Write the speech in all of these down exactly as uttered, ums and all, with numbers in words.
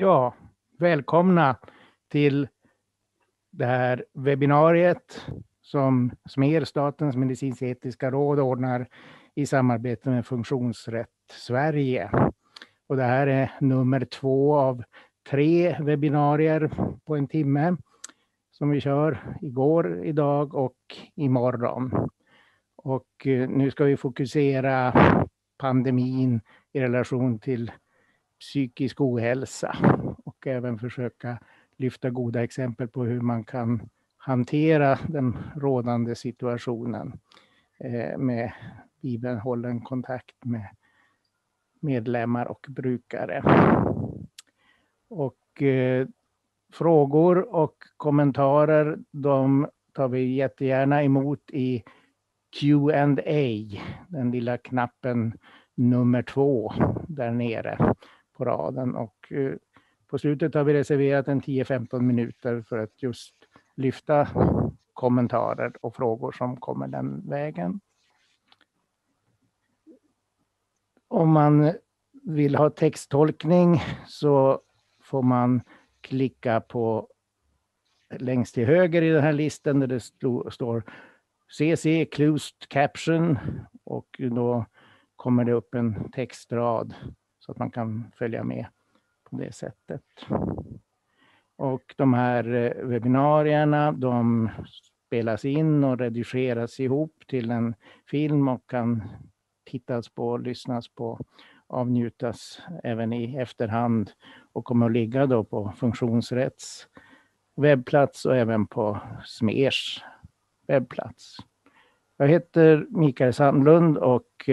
Ja, välkomna till det här webbinariet som SMER, Statens medicinsk-etiska råd, ordnar i samarbete med Funktionsrätt Sverige. Och det här är nummer två av tre webbinarier på en timme som vi kör igår, idag och imorgon. Och nu ska vi fokusera pandemin i relation till psykisk ohälsa och även försöka lyfta goda exempel på hur man kan hantera den rådande situationen med bibehållen kontakt med medlemmar och brukare. Och eh, frågor och kommentarer, de tar vi jättegärna emot i Q and A, den lilla knappen nummer två där nere på raden, och eh, på slutet har vi reserverat en tio till femton minuter för att just lyfta kommentarer och frågor som kommer den vägen. Om man vill ha texttolkning så får man klicka på längst till höger i den här listan där det st- står C C Closed Caption, och då kommer det upp en textrad så att man kan följa med på det sättet. Och de här webbinarierna, de spelas in och redigeras ihop till en film och kan tittas på, lyssnas på, avnjutas även i efterhand och kommer att ligga då på Funktionsrätts webbplats och även på SMERs webbplats. Jag heter Mikael Sandlund och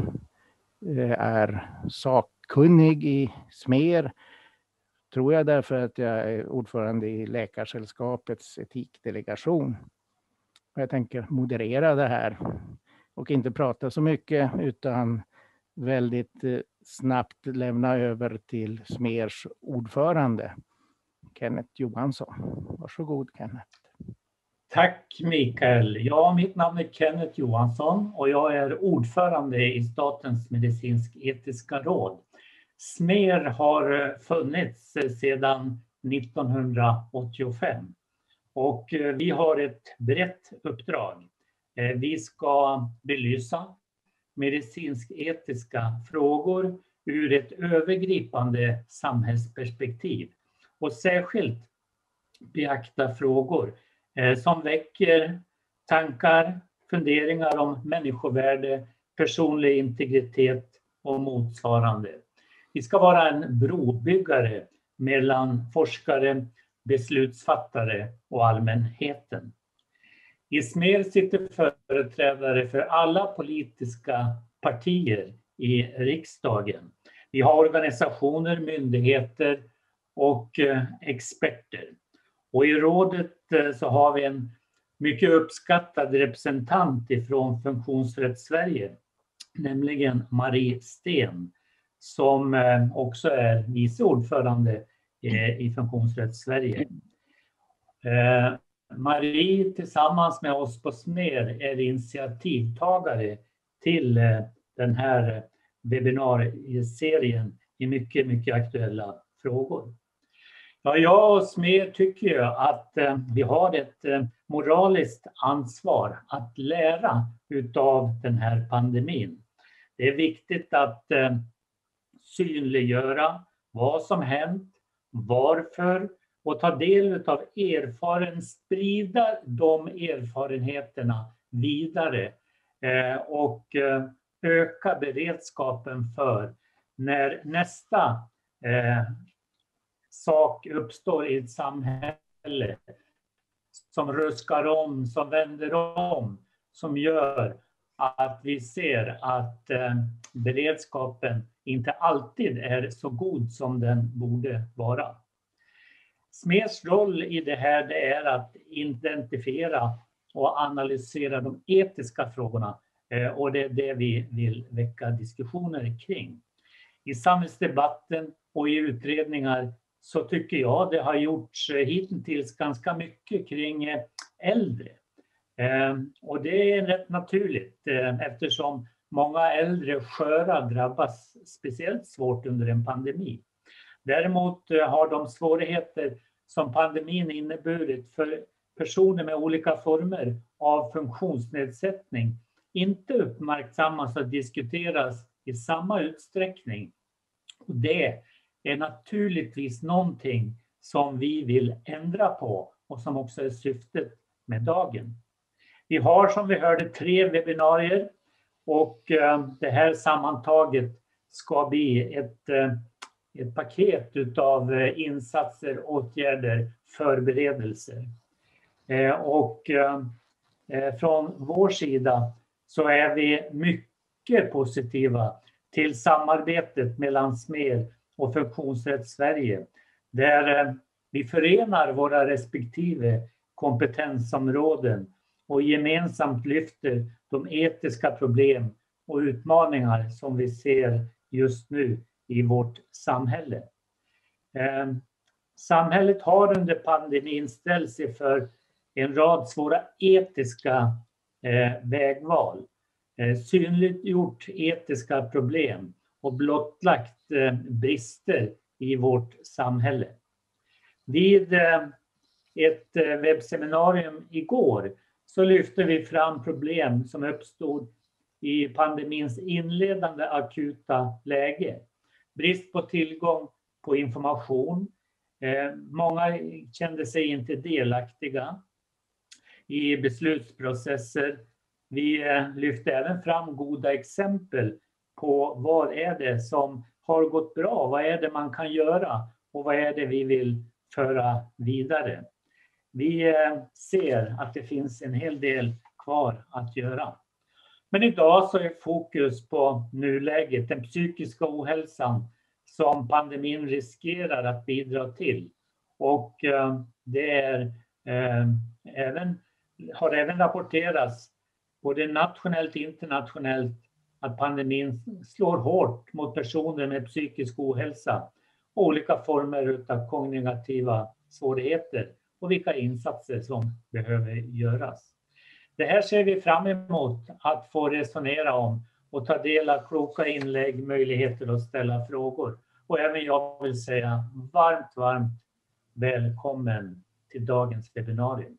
är sakkunnig i SMER, tror jag, därför att jag är ordförande i Läkarsällskapets etikdelegation. Jag tänker moderera det här och inte prata så mycket utan väldigt snabbt lämna över till SMERs ordförande Kenneth Johansson. Varsågod Kenneth. Tack Mikael. Ja, mitt namn är Kenneth Johansson och jag är ordförande i Statens medicinsk-etiska råd. SMER har funnits sedan nittonhundraåttiofem och vi har ett brett uppdrag. Vi ska belysa medicinsk-etiska frågor ur ett övergripande samhällsperspektiv och särskilt beakta frågor som väcker tankar, funderingar om människovärde, personlig integritet och motsvarande. Vi ska vara en brobyggare mellan forskare, beslutsfattare och allmänheten. I SMER sitter företrädare för alla politiska partier i riksdagen. Vi har organisationer, myndigheter och experter. Och i rådet så har vi en mycket uppskattad representant ifrån Funktionsrätt Sverige, nämligen Marie Sten, som också är vice ordförande i Funktionsrätt Sverige. Marie tillsammans med oss på SMER är initiativtagare till den här webbinarieserien i mycket, mycket aktuella frågor. Ja, jag och SMER tycker ju att vi har ett moraliskt ansvar att lära utav den här pandemin. Det är viktigt att synliggöra vad som hänt, varför, och ta del av erfaren, sprida de erfarenheterna vidare och öka beredskapen för när nästa sak uppstår i ett samhälle som ruskar om, som vänder om, som gör att vi ser att beredskapen inte alltid är så god som den borde vara. SMERs roll i det här, det är att identifiera och analysera de etiska frågorna, och det är det vi vill väcka diskussioner kring. I samhällsdebatten och i utredningar så tycker jag det har gjorts hittills ganska mycket kring äldre. Och det är rätt naturligt eftersom många äldre sköra drabbas speciellt svårt under en pandemi. Däremot har de svårigheter som pandemin inneburit för personer med olika former av funktionsnedsättning inte uppmärksammas och diskuteras i samma utsträckning. Och det är naturligtvis någonting som vi vill ändra på och som också är syftet med dagen. Vi har, som vi hörde, tre webbinarier och det här sammantaget ska bli ett, ett paket av insatser, åtgärder, förberedelser. Och från vår sida så är vi mycket positiva till samarbetet mellan SMER och Funktionsrätt Sverige, där vi förenar våra respektive kompetensområden och gemensamt lyfter de etiska problem och utmaningar som vi ser just nu i vårt samhälle. Eh, samhället har under pandemin ställt sig för en rad svåra etiska eh, vägval, eh, synliggjort etiska problem och blottlagt eh, brister i vårt samhälle. Vid eh, ett eh, webbseminarium igår så lyfte vi fram problem som uppstod i pandemins inledande akuta läge. Brist på tillgång på information. Eh, många kände sig inte delaktiga i beslutsprocesser. Vi eh, lyfte även fram goda exempel på vad är det som har gått bra, vad är det man kan göra och vad är det vi vill föra vidare. Vi eh, ser att det finns en hel del kvar att göra. Men idag så är fokus på nuläget, den psykiska ohälsan som pandemin riskerar att bidra till. Och eh, det är, eh, även, har även rapporterats både nationellt och internationellt att pandemin slår hårt mot personer med psykisk ohälsa och olika former av kognitiva svårigheter och vilka insatser som behöver göras. Det här ser vi fram emot att få resonera om och ta del av kloka inlägg, möjligheter att ställa frågor. Och även jag vill säga varmt, varmt välkommen till dagens webbinarium.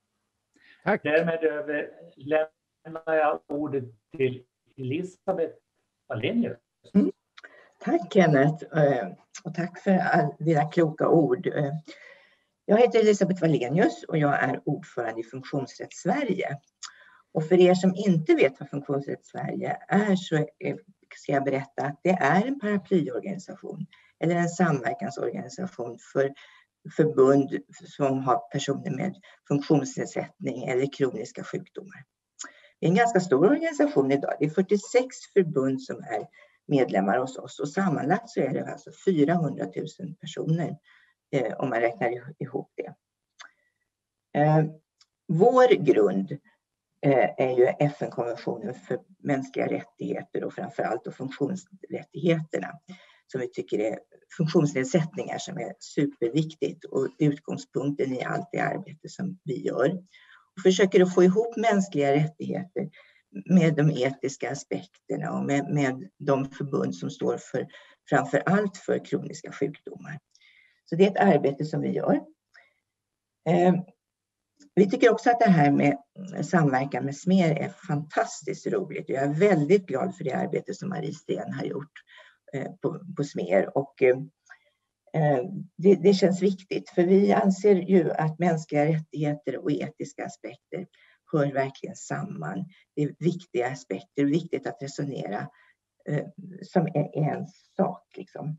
Tack. Därmed överlämnar jag ordet till Elisabeth Wallenius. Mm. Tack Kenneth och tack för all dina kloka ord. Jag heter Elisabeth Wallenius och jag är ordförande i Funktionsrätt Sverige. Och för er som inte vet vad Funktionsrätt Sverige är så ska jag berätta att det är en paraplyorganisation eller en samverkansorganisation för förbund som har personer med funktionsnedsättning eller kroniska sjukdomar. Det är en ganska stor organisation idag. Det är fyrtiosex förbund som är medlemmar hos oss och sammanlagt så är det alltså fyrahundratusen personer eh, om man räknar ihop det. Eh, vår grund eh, är ju F N-konventionen för mänskliga rättigheter och framförallt och funktionsrättigheterna som vi tycker är funktionsnedsättningar som är superviktigt och utgångspunkten i allt det arbete som vi gör. Och försöker att få ihop mänskliga rättigheter med de etiska aspekterna och med, med de förbund som står för framför allt för kroniska sjukdomar. Så det är ett arbete som vi gör. Eh, vi tycker också att det här med samverkan med SMER är fantastiskt roligt. Jag är väldigt glad för det arbete som Marie Sten har gjort eh, på, på SMER och eh, det, det känns viktigt för vi anser ju att mänskliga rättigheter och etiska aspekter hör verkligen samman. Det är viktiga aspekter, det är viktigt att resonera eh, som är en sak. Liksom.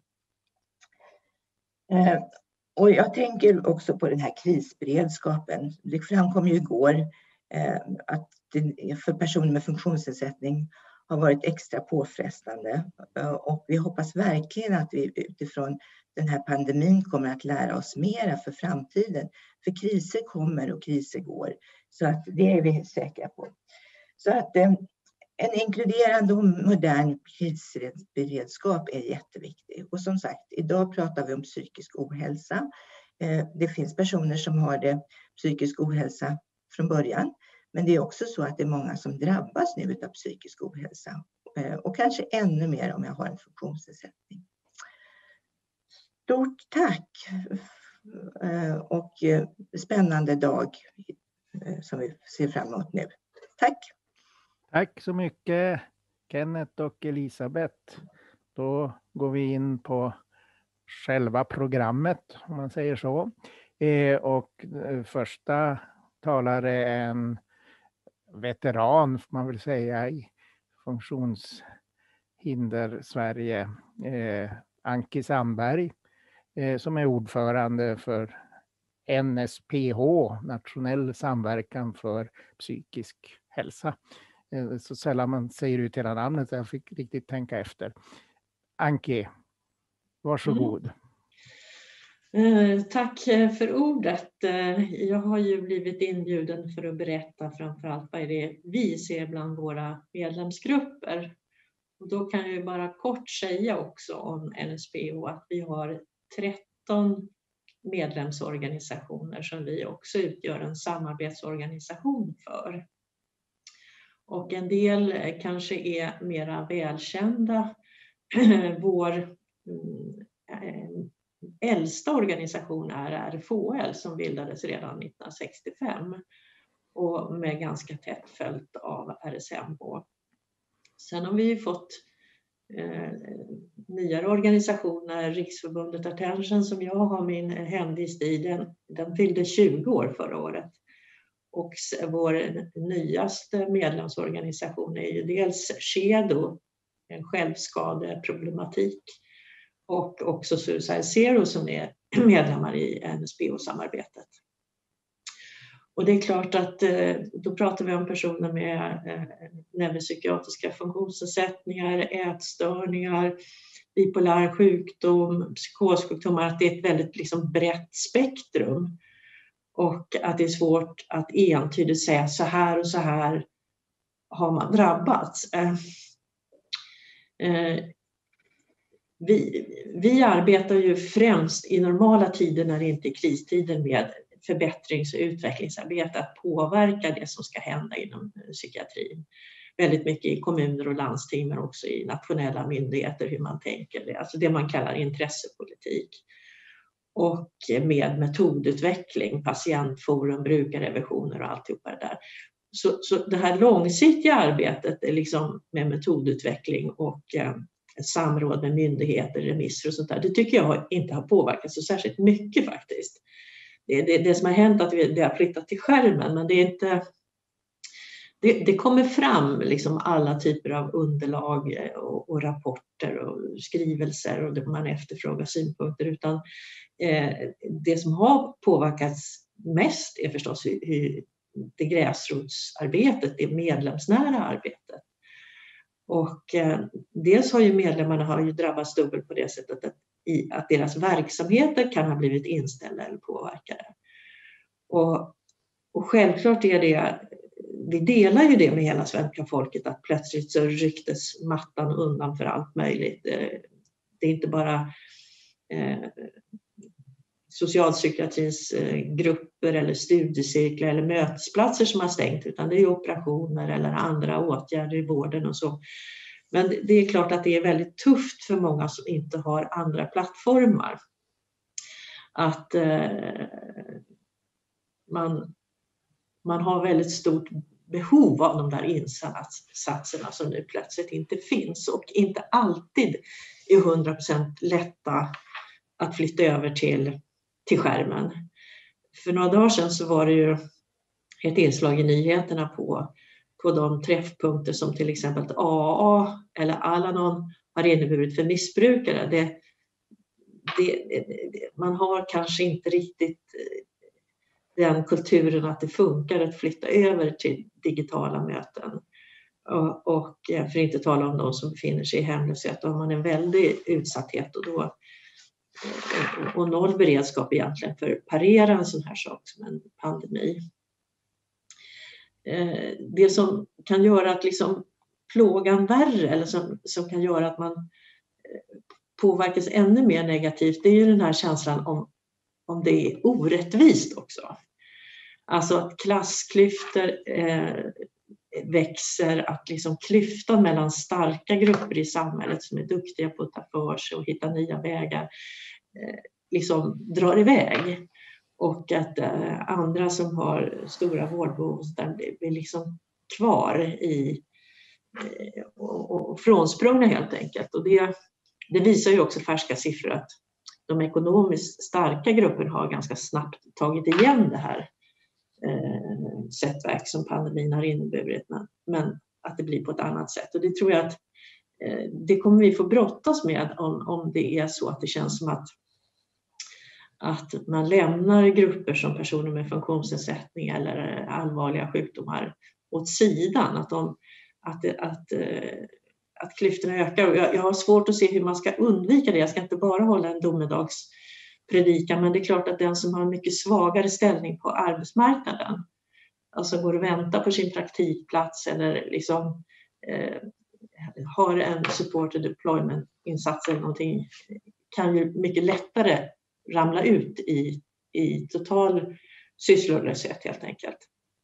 Eh, och jag tänker också på den här krisberedskapen. Det framkom ju igår eh, att det för personer med funktionsnedsättning har varit extra påfrestande. Eh, och vi hoppas verkligen att vi utifrån den här pandemin kommer att lära oss mera för framtiden. För kriser kommer och kriser går. Så att det är vi säkra på. Så att eh, en inkluderande och modern krisberedskap är jätteviktig. Och som sagt, idag pratar vi om psykisk ohälsa. Eh, det finns personer som har det psykisk ohälsa från början. Men det är också så att det är många som drabbas nu av psykisk ohälsa. Eh, och kanske ännu mer om jag har en funktionsnedsättning. Stort tack och spännande dag som vi ser fram emot nu. Tack! Tack så mycket Kenneth och Elisabeth. Då går vi in på själva programmet, om man säger så. Eh, och första talare är en veteran, får man väl säga, i funktionshinder Sverige. Eh, Anki Sandberg, eh, som är ordförande för N S P H, Nationell samverkan för psykisk hälsa. Eh, så sällan man säger ut hela namnet, så jag fick riktigt tänka efter. Anki, varsågod. Mm. Eh, tack för ordet. Eh, jag har ju blivit inbjuden för att berätta framförallt vad är det vi ser bland våra medlemsgrupper. Och då kan jag ju bara kort säga också om N S P H att vi har tretton medlemsorganisationer som vi också utgör en samarbetsorganisation för. Och en del kanske är mera välkända. Vår äldsta organisation är R F H L som bildades redan nittonhundrasextiofem och med ganska tätt följt av R S M H. Sen har vi fått eh, nyare organisationer, Riksförbundet Attention som jag har min hemvist i, den, den fyllde tjugo år förra året. Och vår nyaste medlemsorganisation är ju dels Shedo, en självskadeproblematik, och också Suicide Zero som är medlemmar i N S P H-samarbetet. Och det är klart att då pratar vi om personer med neuropsykiatriska funktionsnedsättningar, ätstörningar, bipolär sjukdom, psykossjukdomar, att det är ett väldigt liksom brett spektrum. Och att det är svårt att entydigt säga så här och så här har man drabbats. Vi, vi arbetar ju främst i normala tider när det inte är kristider med förbättrings- och utvecklingsarbete att påverka det som ska hända inom psykiatrin. Väldigt mycket i kommuner och landsting men också i nationella myndigheter hur man tänker det. Alltså det man kallar intressepolitik. Och med metodutveckling, patientforum, brukarrevisioner och alltihopa det där. Så, så det här långsiktiga arbetet är liksom med metodutveckling och eh, samråd med myndigheter, remisser och sånt där. Det tycker jag inte har påverkat så särskilt mycket faktiskt. Det, det, det som har hänt att det har flyttat till skärmen, men det är inte... Det, det kommer fram liksom alla typer av underlag och, och rapporter och skrivelser och det man efterfrågar synpunkter, utan eh, det som har påverkats mest är förstås hur, hur det gräsrotsarbetet, det medlemsnära arbetet. Och eh, dels har ju medlemmarna har ju drabbats dubbelt på det sättet att, i, att deras verksamheter kan ha blivit inställda eller påverkade. Och, och självklart är det, vi delar ju det med hela svenska folket att plötsligt så rycktes mattan undan för allt möjligt. Det är inte bara eh, socialpsykiatrins eh, grupper eller studiecirklar eller mötesplatser som har stängt, utan det är operationer eller andra åtgärder i vården och så. Men det är klart att det är väldigt tufft för många som inte har andra plattformar. Att eh, man, man har väldigt stort behov av de där insatserna som nu plötsligt inte finns och inte alltid är hundra procent lätta att flytta över till, till skärmen. För några dagar sedan så var det ju ett inslag i nyheterna på, på de träffpunkter som till exempel A A eller Alanon har inneburit för missbrukare. Det, det, det, man har kanske inte riktigt den kulturen att det funkar att flytta över till digitala möten. Och, och för att inte tala om de som befinner sig i hemlöshet, då har man en väldig utsatthet och, då, och, och noll beredskap egentligen för att parera en sån här sak som en pandemi. Det som kan göra att liksom plågan värre eller som, som kan göra att man påverkas ännu mer negativt, det är ju den här känslan om, om det är orättvist också. Alltså att klassklyftor eh, växer, att liksom klyftan mellan starka grupper i samhället som är duktiga på att ta för sig och hitta nya vägar liksom drar iväg. Och att eh, andra som har stora vårdbehov där blir liksom kvar i eh, och, och frånsprungna helt enkelt. Och det, det visar ju också färska siffror att de ekonomiskt starka grupperna har ganska snabbt tagit igen det här eh, sättverk som pandemin har inneburit. Men, men att det blir på ett annat sätt. Och det tror jag att eh, det kommer vi få brottas med om, om det är så att det känns som att att man lämnar grupper som personer med funktionsnedsättning eller allvarliga sjukdomar åt sidan. Att, de, att, att, att klyftorna ökar. Jag, jag har svårt att se hur man ska undvika det. Jag ska inte bara hålla en domedagspredikan, men det är klart att den som har en mycket svagare ställning på arbetsmarknaden, alltså går och väntar på sin praktikplats eller liksom, eh, har en supported deployment-insats eller någonting, kan ju mycket lättare ramla ut i, i total sysslolöshet helt enkelt.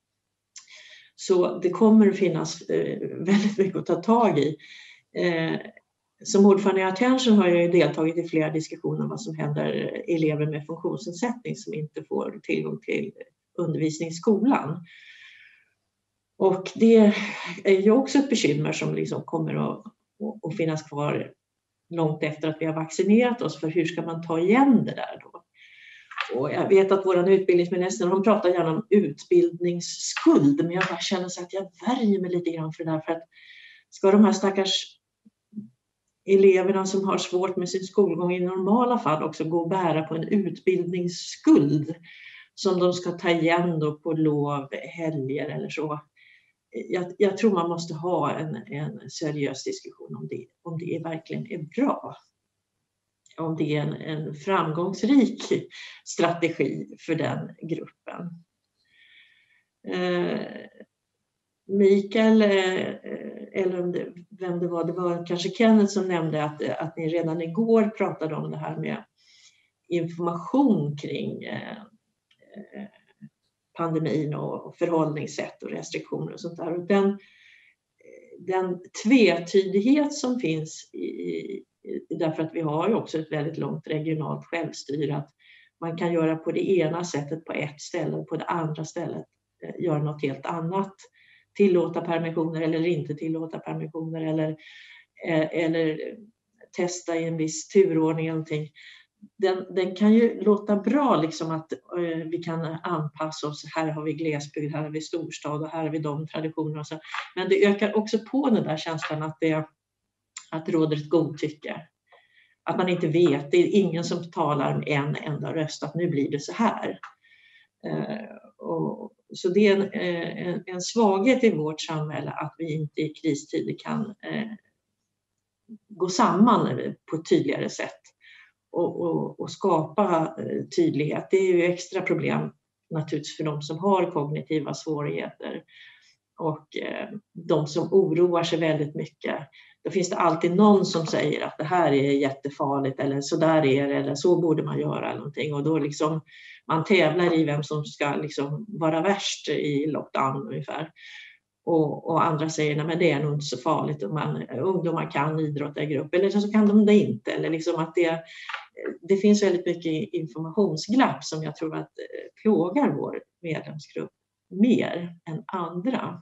Så det kommer att finnas eh, väldigt mycket att ta tag i. Eh, som ordförande i Attention har jag ju deltagit i flera diskussioner om vad som händer elever med funktionsnedsättning som inte får tillgång till undervisning i skolan. Och det är ju också ett bekymmer som liksom kommer att, att finnas kvar långt efter att vi har vaccinerat oss, för hur ska man ta igen det där då? Och jag vet att vår utbildningsminister, hon pratar gärna om utbildningsskuld, men jag bara känner så att jag värjer mig lite grann för det där, för att ska de här stackars eleverna som har svårt med sin skolgång i normala fall också gå och bära på en utbildningsskuld som de ska ta igen då på lov, helger eller så. Jag, jag tror man måste ha en, en seriös diskussion om det, om det verkligen är bra. Om det är en, en framgångsrik strategi för den gruppen. Eh, Mikael, eh, eller om det, vem det var, det var kanske Kenneth som nämnde att, att ni redan igår pratade om det här med information kring eh, pandemin och förhållningssätt och restriktioner och sånt där. Och den, den tvetydighet som finns i, i, därför att vi har ju också ett väldigt långt regionalt självstyre, att man kan göra på det ena sättet på ett ställe och på det andra stället göra något helt annat. Tillåta permissioner eller inte tillåta permissioner eller, eller testa i en viss turordning eller någonting. Den, den kan ju låta bra liksom att eh, vi kan anpassa oss. Här har vi glesbygd, här har vi storstad och här har vi de traditionerna. Och så. Men det ökar också på den där känslan att det, att det råder ett godtycke. Att man inte vet, det är ingen som talar med en enda röst att nu blir det så här. Eh, och, så det är en, en, en svaghet i vårt samhälle att vi inte i kristider kan eh, gå samman på ett tydligare sätt. Och, och, och skapa eh, tydlighet. Det är ju extra problem naturligtvis för de som har kognitiva svårigheter och eh, de som oroar sig väldigt mycket. Då finns det alltid någon som säger att det här är jättefarligt eller så där är det eller så borde man göra eller någonting, och då liksom man tävlar i vem som ska liksom vara värst i lockdown ungefär. Och, och andra säger nej, men det är nog inte så farligt om man, ungdomar kan idrotta i grupp eller så kan de det inte. Eller liksom att det, det finns väldigt mycket informationsglapp som jag tror att plågar vår medlemsgrupp mer än andra.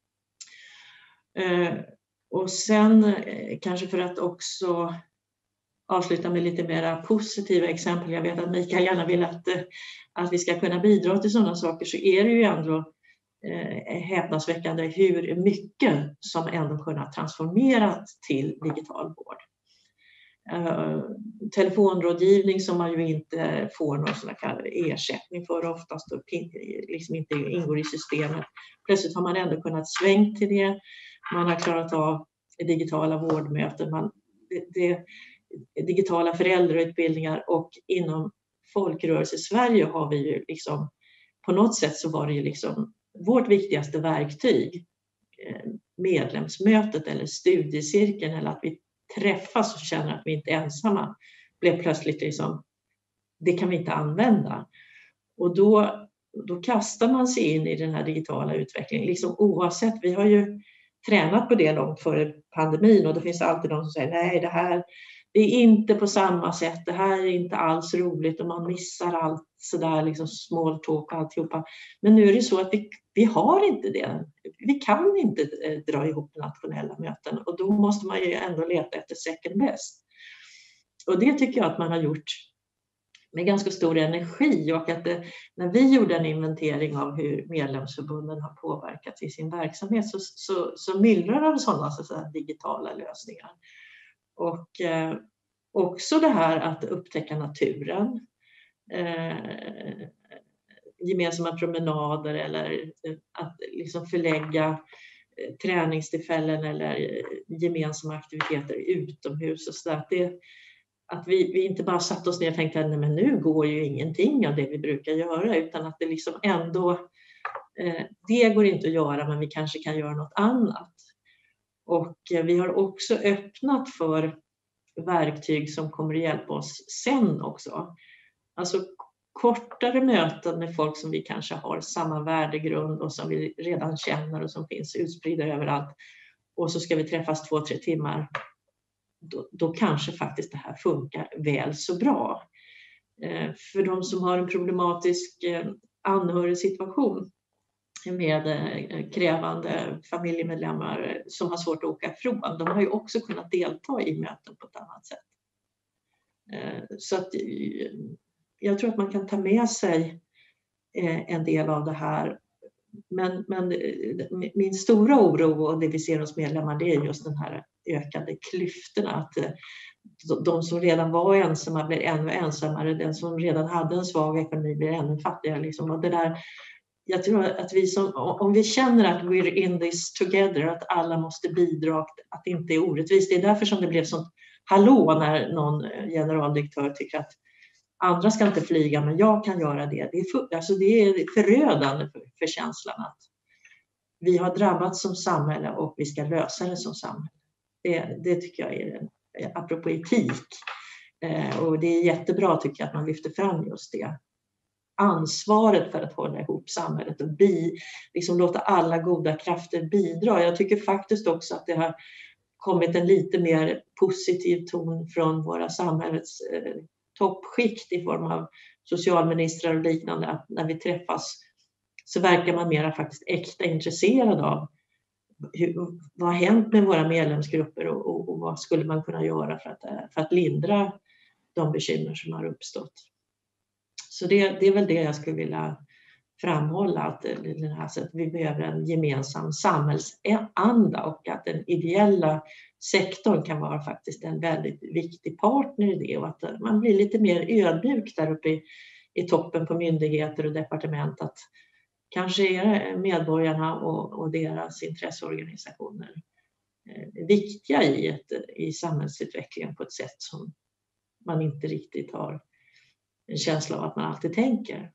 Eh, och sen eh, kanske för att också avsluta med lite mer positiva exempel. Jag vet att Mikael gärna vill att, att vi ska kunna bidra till sådana saker, så är det ju ändå Eh, häpnadsväckande hur mycket som ändå kunnat transformeras till digital vård. Eh, telefonrådgivning som man ju inte får någon sån här ersättning för oftast och liksom inte ingår i systemet. Plötsligt har man ändå kunnat svänga till det. Man har klarat av digitala vårdmöten, man, det, det, digitala föräldrautbildningar, och inom folkrörelse Sverige har vi ju liksom på något sätt så var det ju liksom vårt viktigaste verktyg, medlemsmötet eller studiecirkeln, eller att vi träffas och känner att vi inte är ensamma, blev plötsligt liksom, det kan vi inte använda. Och då, då kastar man sig in i den här digitala utvecklingen, liksom oavsett, vi har ju tränat på det långt före pandemin, och då finns det alltid de som säger nej, det här, det är inte på samma sätt, det här är inte alls roligt och man missar allt sådär liksom small talk och alltihopa. Men nu är det så att vi, vi har inte det. Vi kan inte eh, dra ihop nationella möten och då måste man ju ändå leta efter second best. Och det tycker jag att man har gjort med ganska stor energi, och att det, när vi gjorde en inventering av hur medlemsförbunden har påverkat i sin verksamhet så, så, så myllrar av sådana så att digitala lösningar. Och eh, också det här att upptäcka naturen, eh, gemensamma promenader eller att liksom förlägga eh, träningstillfällen eller gemensamma aktiviteter utomhus och så där. Det, att vi, vi inte bara satt oss ner och tänkte att nej, men nu går ju ingenting av det vi brukar göra, utan att det liksom ändå, eh, det går inte att göra, men vi kanske kan göra något annat. Och eh, vi har också öppnat för verktyg som kommer att hjälpa oss sen också. Alltså kortare möten med folk som vi kanske har samma värdegrund och som vi redan känner och som finns utspridda överallt. Och så ska vi träffas två, tre timmar. Då, då kanske faktiskt det här funkar väl så bra. Eh, för de som har en problematisk eh, anhörigsituation med eh, krävande familjemedlemmar som har svårt att åka ifrån, de har ju också kunnat delta i möten på ett annat sätt. Eh, så att eh, jag tror att man kan ta med sig eh, en del av det här. Men, men min stora oro och det vi ser hos medlemmar, det är just den här ökade klyftorna. Att de som redan var ensamma blir ännu ensammare. Den som redan hade en svag ekonomi blir ännu fattigare. Liksom. Och det där, jag tror att vi som, om vi känner att we're in this together, att alla måste bidra, att det inte är orättvist. Det är därför som det blev sånt hallå när någon generaldirektör tycker att andra ska inte flyga, men jag kan göra det. Det är, för, alltså det är förödande för, för känslan att vi har drabbats som samhälle och vi ska lösa det som samhälle. Det, det tycker jag är, apropå etik, eh, och det är jättebra tycker jag att man lyfter fram just det. Ansvaret för att hålla ihop samhället och bi, liksom låta alla goda krafter bidra. Jag tycker faktiskt också att det har kommit en lite mer positiv ton från våra samhällets eh, toppskikt i form av socialministrar och liknande, att när vi träffas så verkar man mera faktiskt äkta intresserad av hur, vad har hänt med våra medlemsgrupper och, och, och vad skulle man kunna göra för att, för att lindra de bekymmer som har uppstått. Så det, det är väl det jag skulle vilja framhålla, att, den här, så att vi behöver en gemensam samhällsanda och att den ideella sektorn kan vara faktiskt en väldigt viktig partner i det, och att man blir lite mer ödmjuk där uppe i, i toppen på myndigheter och departement, att kanske är medborgarna och, och deras intresseorganisationer eh, viktiga i, ett, i samhällsutvecklingen på ett sätt som man inte riktigt har en känsla av att man alltid tänker.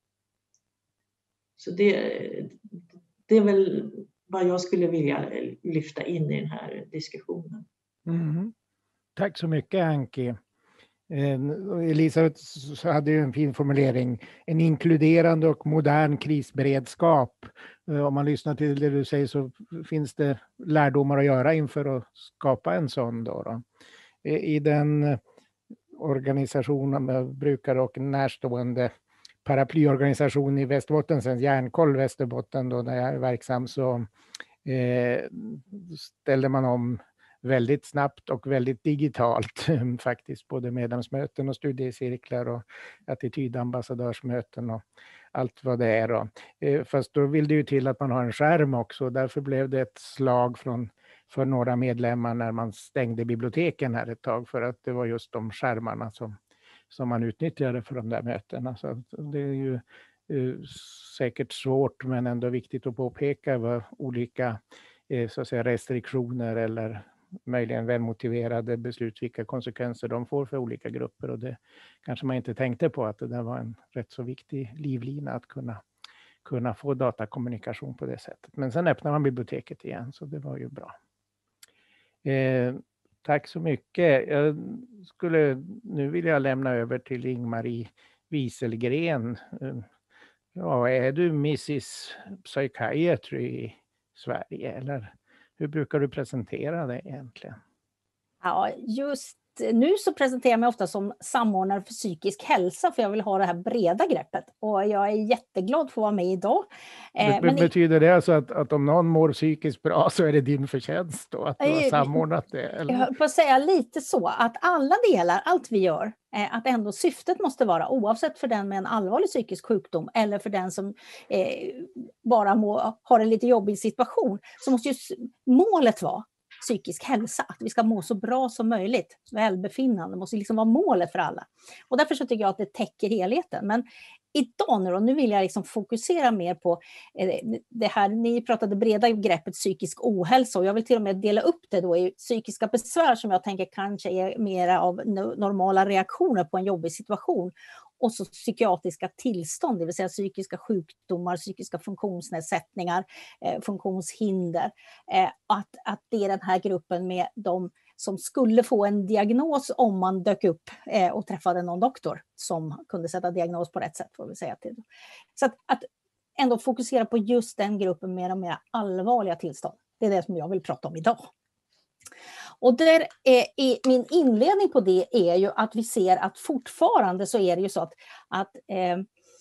Så det, det är väl vad jag skulle vilja lyfta in i den här diskussionen. Mm. Tack så mycket, Anki. Elisabeth hade ju en fin formulering, en inkluderande och modern krisberedskap. Om man lyssnar till det du säger så finns det lärdomar att göra inför att skapa en sån. Då, då. I den organisationen med brukare och närstående paraplyorganisation i Västerbotten, sen Järnkoll Västerbotten då, där jag är verksam, så eh, ställde man om väldigt snabbt och väldigt digitalt faktiskt, både medlemsmöten och studiecirklar och attitydambassadörsmöten och allt vad det är då. Eh, fast då vill det ju till att man har en skärm också, därför blev det ett slag från för några medlemmar när man stängde biblioteken här ett tag, för att det var just de skärmarna som som man utnyttjade för de där mötena. Så det är ju eh, säkert svårt, men ändå viktigt att påpeka vad olika eh, så att säga, restriktioner eller möjligen välmotiverade beslut, vilka konsekvenser de får för olika grupper. Och det kanske man inte tänkte på, att det där var en rätt så viktig livlina att kunna, kunna få datakommunikation på det sättet. Men sen öppnar man biblioteket igen, så det var ju bra. Eh, Tack så mycket. Jag skulle nu vilja jag lämna över till Ingmarie Wieselgren. Ja, är du missus Psychiatry i Sverige, eller hur brukar du presentera det egentligen? Ja, just nu så presenterar jag mig ofta som samordnare för psykisk hälsa, för jag vill ha det här breda greppet. Och jag är jätteglad för att vara med idag. Eh, men betyder det alltså att, att om någon mår psykiskt bra så är det din förtjänst då, att du har samordnat det? Eller? Jag höll på att säga lite så, att alla delar, allt vi gör, att ändå syftet måste vara, oavsett för den med en allvarlig psykisk sjukdom eller för den som eh, bara må, har en lite jobbig situation, så måste ju målet vara psykisk hälsa, att vi ska må så bra som möjligt. Välbefinnande måste liksom vara målet för alla. Och därför så tycker jag att det täcker helheten. Men idag nu, då, nu vill jag liksom fokusera mer på eh, det här, ni pratade breda greppet psykisk ohälsa, och jag vill till och med dela upp det då i psykiska besvär som jag tänker kanske är mera av normala reaktioner på en jobbig situation. Och så psykiatriska tillstånd, det vill säga psykiska sjukdomar, psykiska funktionsnedsättningar, eh, funktionshinder. Eh, att, att det är den här gruppen med de som skulle få en diagnos om man dök upp eh, och träffade någon doktor som kunde sätta diagnos på rätt sätt, får vi säga till. Så att, att ändå fokusera på just den gruppen med de mer allvarliga tillstånd. Det är det som jag vill prata om idag. Och där är, är, min inledning på det är ju att vi ser att fortfarande så är det ju så att, att eh,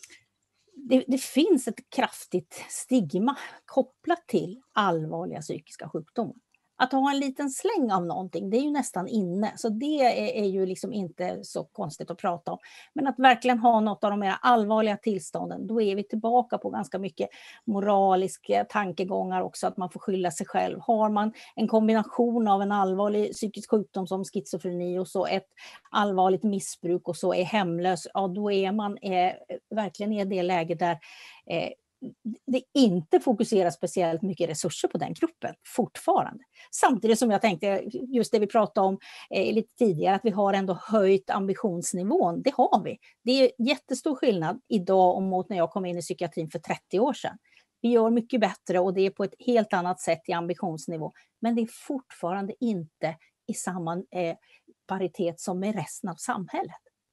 det, det finns ett kraftigt stigma kopplat till allvarliga psykiska sjukdomar. Att ha en liten släng av någonting, det är ju nästan inne. Så det är, är ju liksom inte så konstigt att prata om. Men att verkligen ha något av de mer allvarliga tillstånden, då är vi tillbaka på ganska mycket moraliska tankegångar också. Att man får skylla sig själv. Har man en kombination av en allvarlig psykisk sjukdom som schizofreni och så ett allvarligt missbruk och så är hemlös, ja då är man eh, verkligen i det läge där eh, det inte fokuserar speciellt mycket resurser på den gruppen fortfarande. Samtidigt som jag tänkte, just det vi pratade om eh, lite tidigare, att vi har ändå höjt ambitionsnivån. Det har vi. Det är jättestor skillnad idag och mot när jag kom in i psykiatrin för trettio år sedan. Vi gör mycket bättre och det är på ett helt annat sätt i ambitionsnivå. Men det är fortfarande inte i samma eh, paritet som med resten av samhället.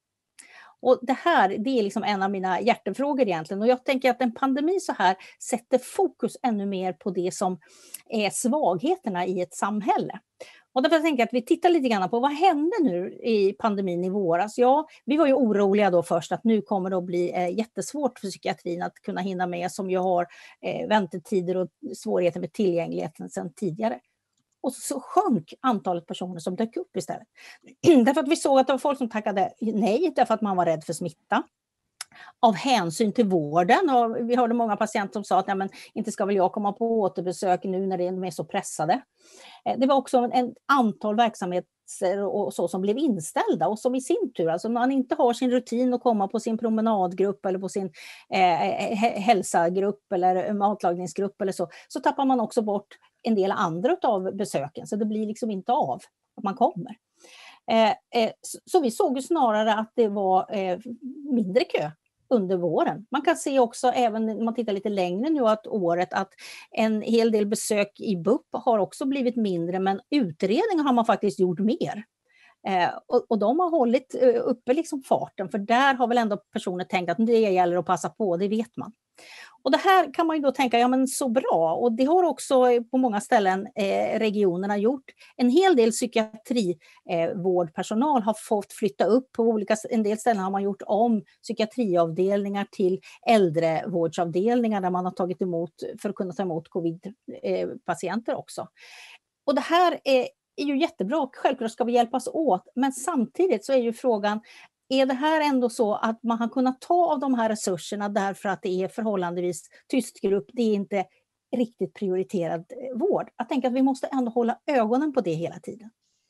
Och det här, det är liksom en av mina hjärtefrågor egentligen. Och jag tänker att en pandemi så här sätter fokus ännu mer på det som är svagheterna i ett samhälle. Och därför tänker jag att vi tittar lite grann på vad hände nu i pandemin i våras. Ja, vi var ju oroliga då först att nu kommer det att bli eh, jättesvårt för psykiatrin att kunna hinna med, som ju har eh, väntetider och svårigheter med tillgängligheten sedan tidigare. Och så sjönk antalet personer som dök upp istället. Därför att vi såg att det var folk som tackade nej därför att man var rädd för smitta. Av hänsyn till vården. Och vi hörde många patienter som sa att nej, men inte ska väl jag komma på återbesök nu när de är så pressade. Det var också en antal verksamheter och så som blev inställda. Och som i sin tur, alltså man inte har sin rutin att komma på sin promenadgrupp eller på sin eh, hälsagrupp eller matlagningsgrupp eller så. Så tappar man också bort en del andra av besöken, så det blir liksom inte av att man kommer. Eh, eh, så, så vi såg ju snarare att det var eh, mindre kö under våren. Man kan se också, även när man tittar lite längre nu att året, att en hel del besök i B U P har också blivit mindre, men utredningar har man faktiskt gjort mer. Eh, och, och de har hållit eh, uppe liksom farten, för där har väl ändå personer tänkt att det gäller att passa på, det vet man. Och det här kan man ju då tänka, ja men så bra, och det har också på många ställen eh, regionerna gjort. En hel del psykiatrivårdpersonal eh, har fått flytta upp på olika, en del ställen har man gjort om psykiatriavdelningar till äldrevårdsavdelningar där man har tagit emot, för att kunna ta emot covid-patienter eh, också. Och det här är, är ju jättebra, självklart ska vi hjälpas åt, men samtidigt så är ju frågan, är det här ändå så att man har kunnat ta av de här resurserna därför att det är förhållandevis tyst grupp, det är inte riktigt prioriterad vård? Jag tänker att vi måste ändå hålla ögonen på det hela tiden.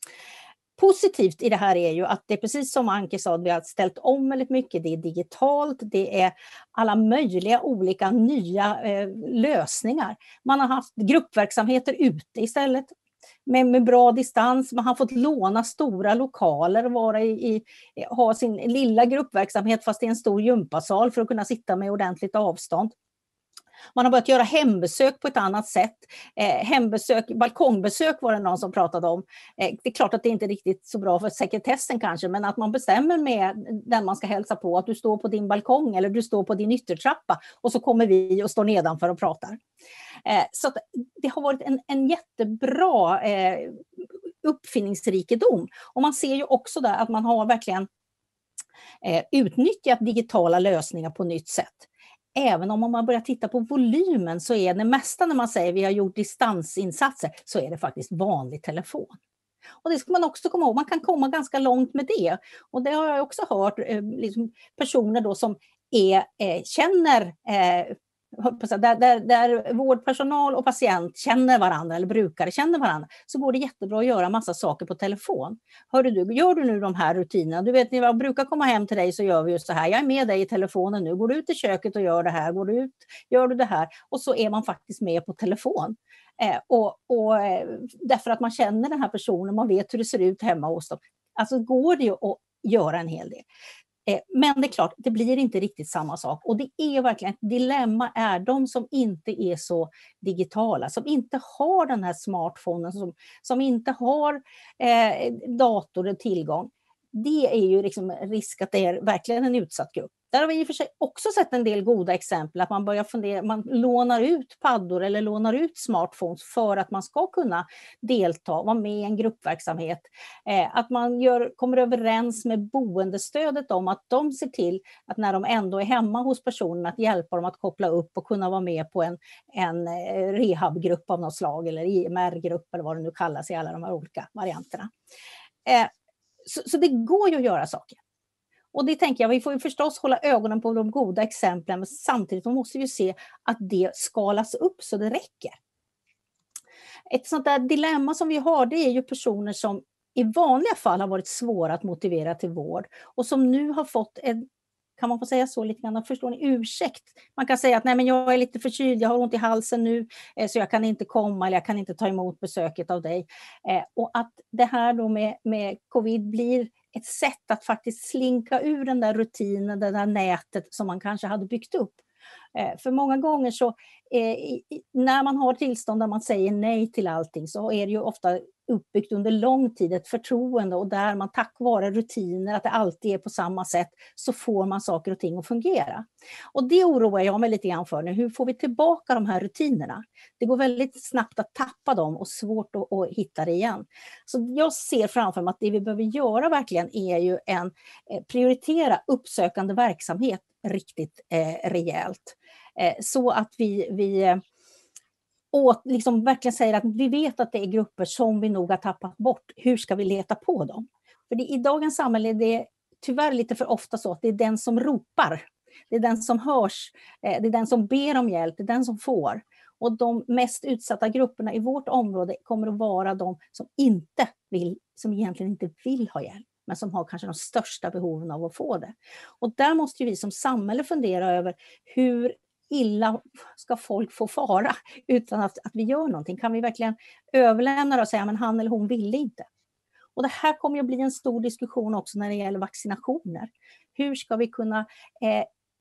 Positivt i det här är ju att det är precis som Anke sa, vi har ställt om väldigt mycket, det är digitalt, det är alla möjliga olika nya eh, lösningar. Man har haft gruppverksamheter ute istället. Med, med bra distans, man har fått låna stora lokaler och vara i, i, ha sin lilla gruppverksamhet fast i en stor gympasal för att kunna sitta med ordentligt avstånd. Man har börjat göra hembesök på ett annat sätt. Eh, hembesök, balkongbesök var det någon som pratade om. Eh, det är klart att det inte är riktigt så bra för sekretessen kanske, men att man bestämmer med den man ska hälsa på att du står på din balkong eller du står på din yttertrappa och så kommer vi och står nedanför och pratar. Eh, så att det har varit en, en jättebra eh, uppfinningsrikedom. Och man ser ju också där att man har verkligen eh, utnyttjat digitala lösningar på nytt sätt. Även om man börjar titta på volymen så är det mesta när man säger vi har gjort distansinsatser så är det faktiskt vanlig telefon. Och det ska man också komma ihåg, man kan komma ganska långt med det. Och det har jag också hört eh, liksom personer då som är, eh, känner, eh, där, där, där vårdpersonal och patient känner varandra eller brukare känner varandra, så går det jättebra att göra massa saker på telefon. Hörru du, gör du nu de här rutinerna? Du vet, när jag brukar komma hem till dig så gör vi just så här. Jag är med dig i telefonen nu. Går du ut i köket och gör det här? Går du ut, gör du det här? Och så är man faktiskt med på telefon. Eh, och, och, eh, därför att man känner den här personen, man vet hur det ser ut hemma hos dem. Alltså går det ju att göra en hel del. Eh, men det är klart, det blir inte riktigt samma sak. Och det är verkligen ett dilemma är de som inte är så digitala, som inte har den här smartphonen, som, som inte har eh, dator och tillgång. Det är ju liksom risk att det är verkligen en utsatt grupp. Där har vi i och för sig också sett en del goda exempel att man börjar fundera, man lånar ut paddor eller lånar ut smartphones för att man ska kunna delta, vara med i en gruppverksamhet. Eh, att man gör, kommer överens med boendestödet om att de ser till att när de ändå är hemma hos personen att hjälpa dem att koppla upp och kunna vara med på en, en rehabgrupp av något slag eller I M R-grupp eller vad det nu kallas i alla de här olika varianterna. Eh, så, så det går ju att göra saker. Och det tänker jag, vi får ju förstås hålla ögonen på de goda exemplen, men samtidigt måste vi se att det skalas upp så det räcker. Ett sånt där dilemma som vi har, det är ju personer som i vanliga fall har varit svåra att motivera till vård och som nu har fått en, kan man få säga så lite grann, förstår ni, ursäkt. Man kan säga att nej men jag är lite förkyld, jag har ont i halsen nu så jag kan inte komma eller jag kan inte ta emot besöket av dig. Och att det här då med, med covid blir ett sätt att faktiskt slinka ur den där rutinen, det där nätet som man kanske hade byggt upp. Eh, för många gånger så, eh, i, när man har tillstånd där man säger nej till allting så är det ju ofta uppbyggt under lång tid ett förtroende och där man tack vare rutiner, att det alltid är på samma sätt, så får man saker och ting att fungera. Och det oroar jag mig lite grann för nu. Hur får vi tillbaka de här rutinerna? Det går väldigt snabbt att tappa dem och svårt att, att hitta det igen. Så jag ser framför mig att det vi behöver göra verkligen är ju en eh, prioritera uppsökande verksamhet riktigt eh, rejält. Eh, så att vi, vi eh, och liksom verkligen säger att vi vet att det är grupper som vi nog har tappat bort. Hur ska vi leta på dem? För det, i dagens samhälle är det tyvärr lite för ofta så att det är den som ropar. Det är den som hörs. Eh, det är den som ber om hjälp. Det är den som får. Och de mest utsatta grupperna i vårt område kommer att vara de som inte vill, som egentligen inte vill ha hjälp, men som har kanske de största behoven av att få det. Och där måste vi som samhälle fundera över hur illa ska folk få fara utan att, att vi gör någonting. Kan vi verkligen överlämna det och säga men han eller hon vill inte? Och det här kommer att bli en stor diskussion också när det gäller vaccinationer. Hur ska vi kunna eh,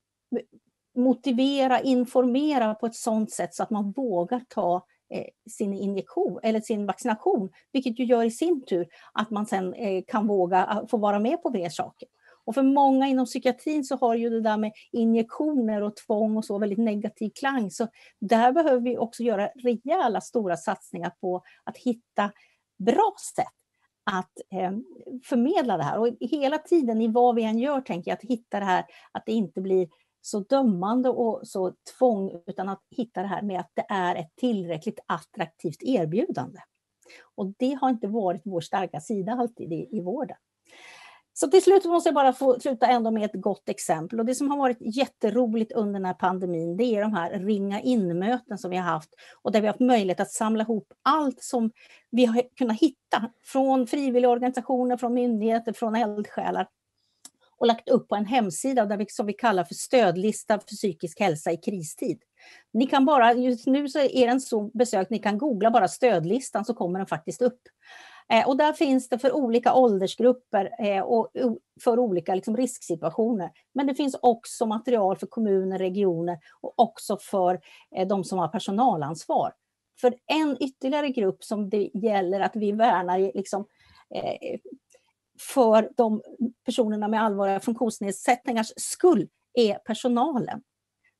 motivera, informera på ett sådant sätt så att man vågar ta eh, sin injektion eller sin vaccination, vilket ju gör i sin tur att man sen eh, kan våga få vara med på fler saker. Och för många inom psykiatrin så har ju det där med injektioner och tvång och så väldigt negativ klang. Så där behöver vi också göra rejäla stora satsningar på att hitta bra sätt att eh, förmedla det här. Och hela tiden i vad vi än gör tänker jag att hitta det här, att det inte blir så dömande och så tvång, utan att hitta det här med att det är ett tillräckligt attraktivt erbjudande. Och det har inte varit vår starka sida alltid i, i vården. Så till slut måste jag bara få sluta ändå med ett gott exempel. Och det som har varit jätteroligt under den här pandemin, det är de här ringa in-möten som vi har haft. Och där vi har haft möjlighet att samla ihop allt som vi har kunnat hitta. Från frivilliga organisationer, från myndigheter, från eldsjälar. Och lagt upp på en hemsida där vi, som vi kallar för stödlista för psykisk hälsa i kristid. Ni kan bara, just nu så är den så besökt, ni kan googla bara stödlistan så kommer den faktiskt upp. Eh, och där finns det för olika åldersgrupper eh, och för olika liksom, risksituationer. Men det finns också material för kommuner, regioner och också för eh, de som har personalansvar. För en ytterligare grupp som det gäller att vi värnar liksom, eh, för de personerna med allvarliga funktionsnedsättningars skull är personalen.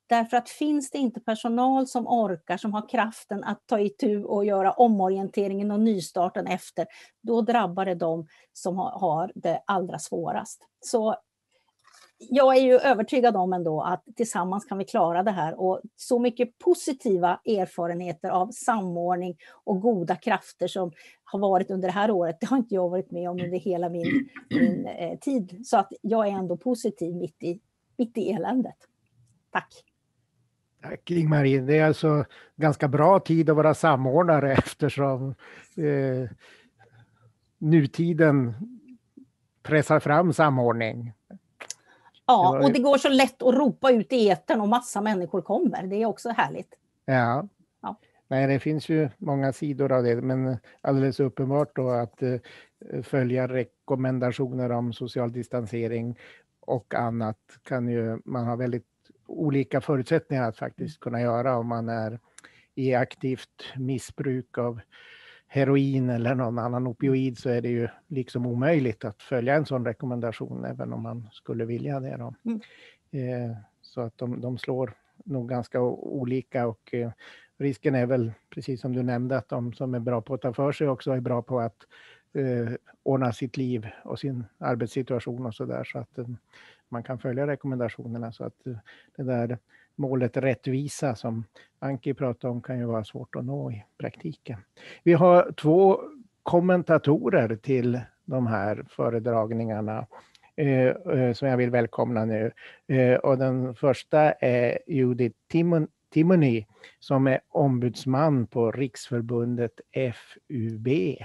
Därför att finns det inte personal som orkar, som har kraften att ta itu och göra omorienteringen och nystarten efter, då drabbar det de som har det allra svårast. Så jag är ju övertygad om ändå att tillsammans kan vi klara det här, och så mycket positiva erfarenheter av samordning och goda krafter som har varit under det här året, det har inte jag varit med om under hela min, min eh, tid. Så att jag är ändå positiv mitt i, mitt i eländet. Tack. Tack Ingmarie. Det är alltså ganska bra tid att vara samordnare eftersom eh, nutiden pressar fram samordning. Ja, och det går så lätt att ropa ut i etern och massa människor kommer. Det är också härligt. Ja. Ja. Nej, det finns ju många sidor av det, men alldeles uppenbart då att eh, följa rekommendationer om social distansering och annat kan ju man ha väldigt olika förutsättningar att faktiskt kunna göra om man är i aktivt missbruk av heroin eller någon annan opioid, så är det ju liksom omöjligt att följa en sån rekommendation även om man skulle vilja det då. Mm. Eh, så att de, de slår nog ganska olika, och eh, risken är väl precis som du nämnde att de som är bra på att ta för sig också är bra på att eh, ordna sitt liv och sin arbetssituation och så där, så att eh, man kan följa rekommendationerna, så att eh, det där målet rättvisa som Anki pratade om kan ju vara svårt att nå i praktiken. Vi har två kommentatorer till de här föredragningarna eh, eh, som jag vill välkomna nu. Eh, och den första är Judith Timon, Timony som är ombudsman på Riksförbundet F U B.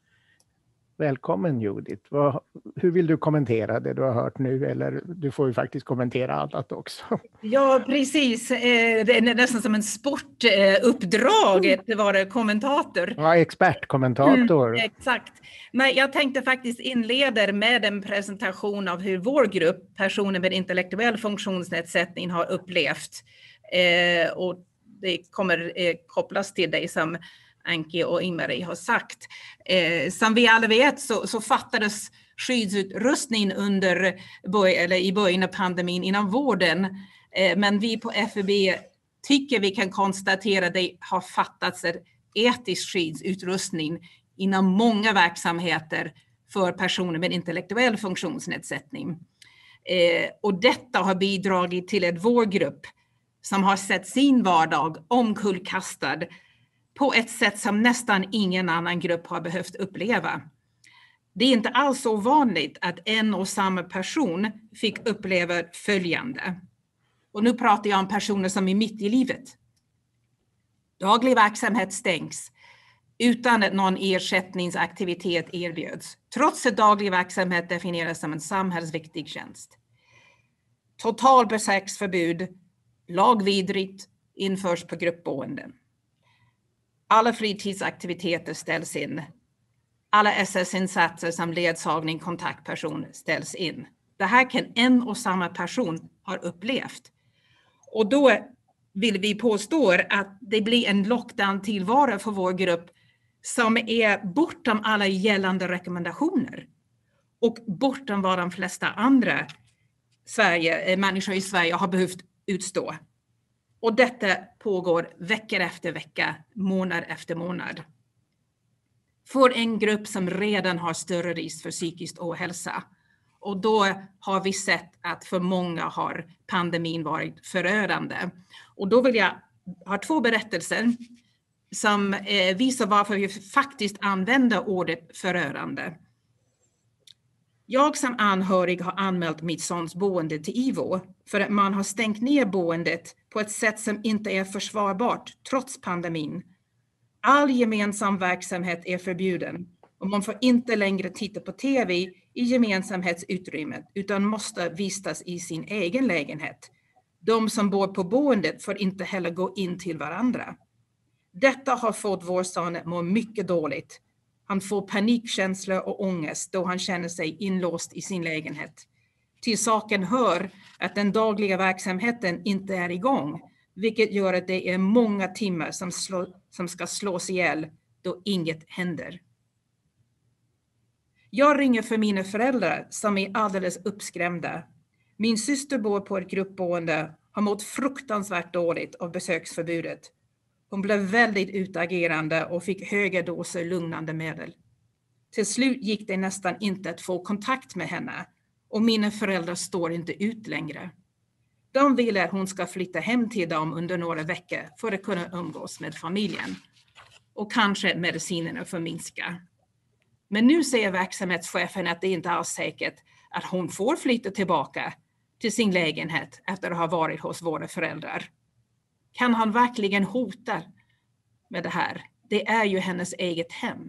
Välkommen Judith. Vad, hur vill du kommentera det du har hört nu? Eller du får ju faktiskt kommentera annat också. Ja, precis. Det är nästan som en sportuppdrag att vara kommentator. Ja, expertkommentator. Mm, exakt. Men jag tänkte faktiskt inleda med en presentation av hur vår grupp, personer med intellektuell funktionsnedsättning, har upplevt. Eh, och det kommer eh, kopplas till det som Anki och Ingmarie har sagt. Eh, som vi alla vet så, så fattades skyddsutrustning under, eller i början av pandemin inom vården. Eh, men vi på F U B tycker vi kan konstatera att det har fattats en etisk skyddsutrustning inom många verksamheter för personer med intellektuell funktionsnedsättning. Eh, och detta har bidragit till att vår grupp som har sett sin vardag omkullkastad på ett sätt som nästan ingen annan grupp har behövt uppleva. Det är inte alls så vanligt att en och samma person fick uppleva följande. Och nu pratar jag om personer som är mitt i livet. Daglig verksamhet stängs utan att någon ersättningsaktivitet erbjuds, trots att daglig verksamhet definieras som en samhällsviktig tjänst. Totalbesöksförbud, lagvidrigt, införs på gruppboenden. Alla fritidsaktiviteter ställs in. Alla S S-insatser som ledsagning, kontaktperson ställs in. Det här kan en och samma person ha upplevt. Och då vill vi påstå att det blir en lockdown-tillvaro för vår grupp som är bortom alla gällande rekommendationer. Och bortom vad de flesta andra Sverige, människor i Sverige har behövt utstå. Och detta pågår vecka efter vecka, månad efter månad. För en grupp som redan har större risk för psykisk ohälsa. Och då har vi sett att för många har pandemin varit förödande. Och då vill jag ha två berättelser som eh, visar varför vi faktiskt använder ordet förödande. Jag som anhörig har anmält mitt sons boende till I V O för att man har stängt ner boendet på ett sätt som inte är försvarbart trots pandemin. All gemensam verksamhet är förbjuden och man får inte längre titta på tv i gemensamhetsutrymmet utan måste vistas i sin egen lägenhet. De som bor på boendet får inte heller gå in till varandra. Detta har fått vår son att må mycket dåligt. Han får panikkänslor och ångest då han känner sig inlåst i sin lägenhet. Till saken hör att den dagliga verksamheten inte är igång, vilket gör att det är många timmar som, slå, som ska slås ihjäl då inget händer. Jag ringer för mina föräldrar som är alldeles uppskrämda. Min syster bor på ett gruppboende, har mått fruktansvärt dåligt av besöksförbudet. Hon blev väldigt utagerande och fick höga doser lugnande medel. Till slut gick det nästan inte att få kontakt med henne och mina föräldrar står inte ut längre. De vill att hon ska flytta hem till dem under några veckor för att kunna umgås med familjen. Och kanske medicinerna får minska. Men nu säger verksamhetschefen att det inte är säkert att hon får flytta tillbaka till sin lägenhet efter att ha varit hos våra föräldrar. Kan han verkligen hota med det här? Det är ju hennes eget hem.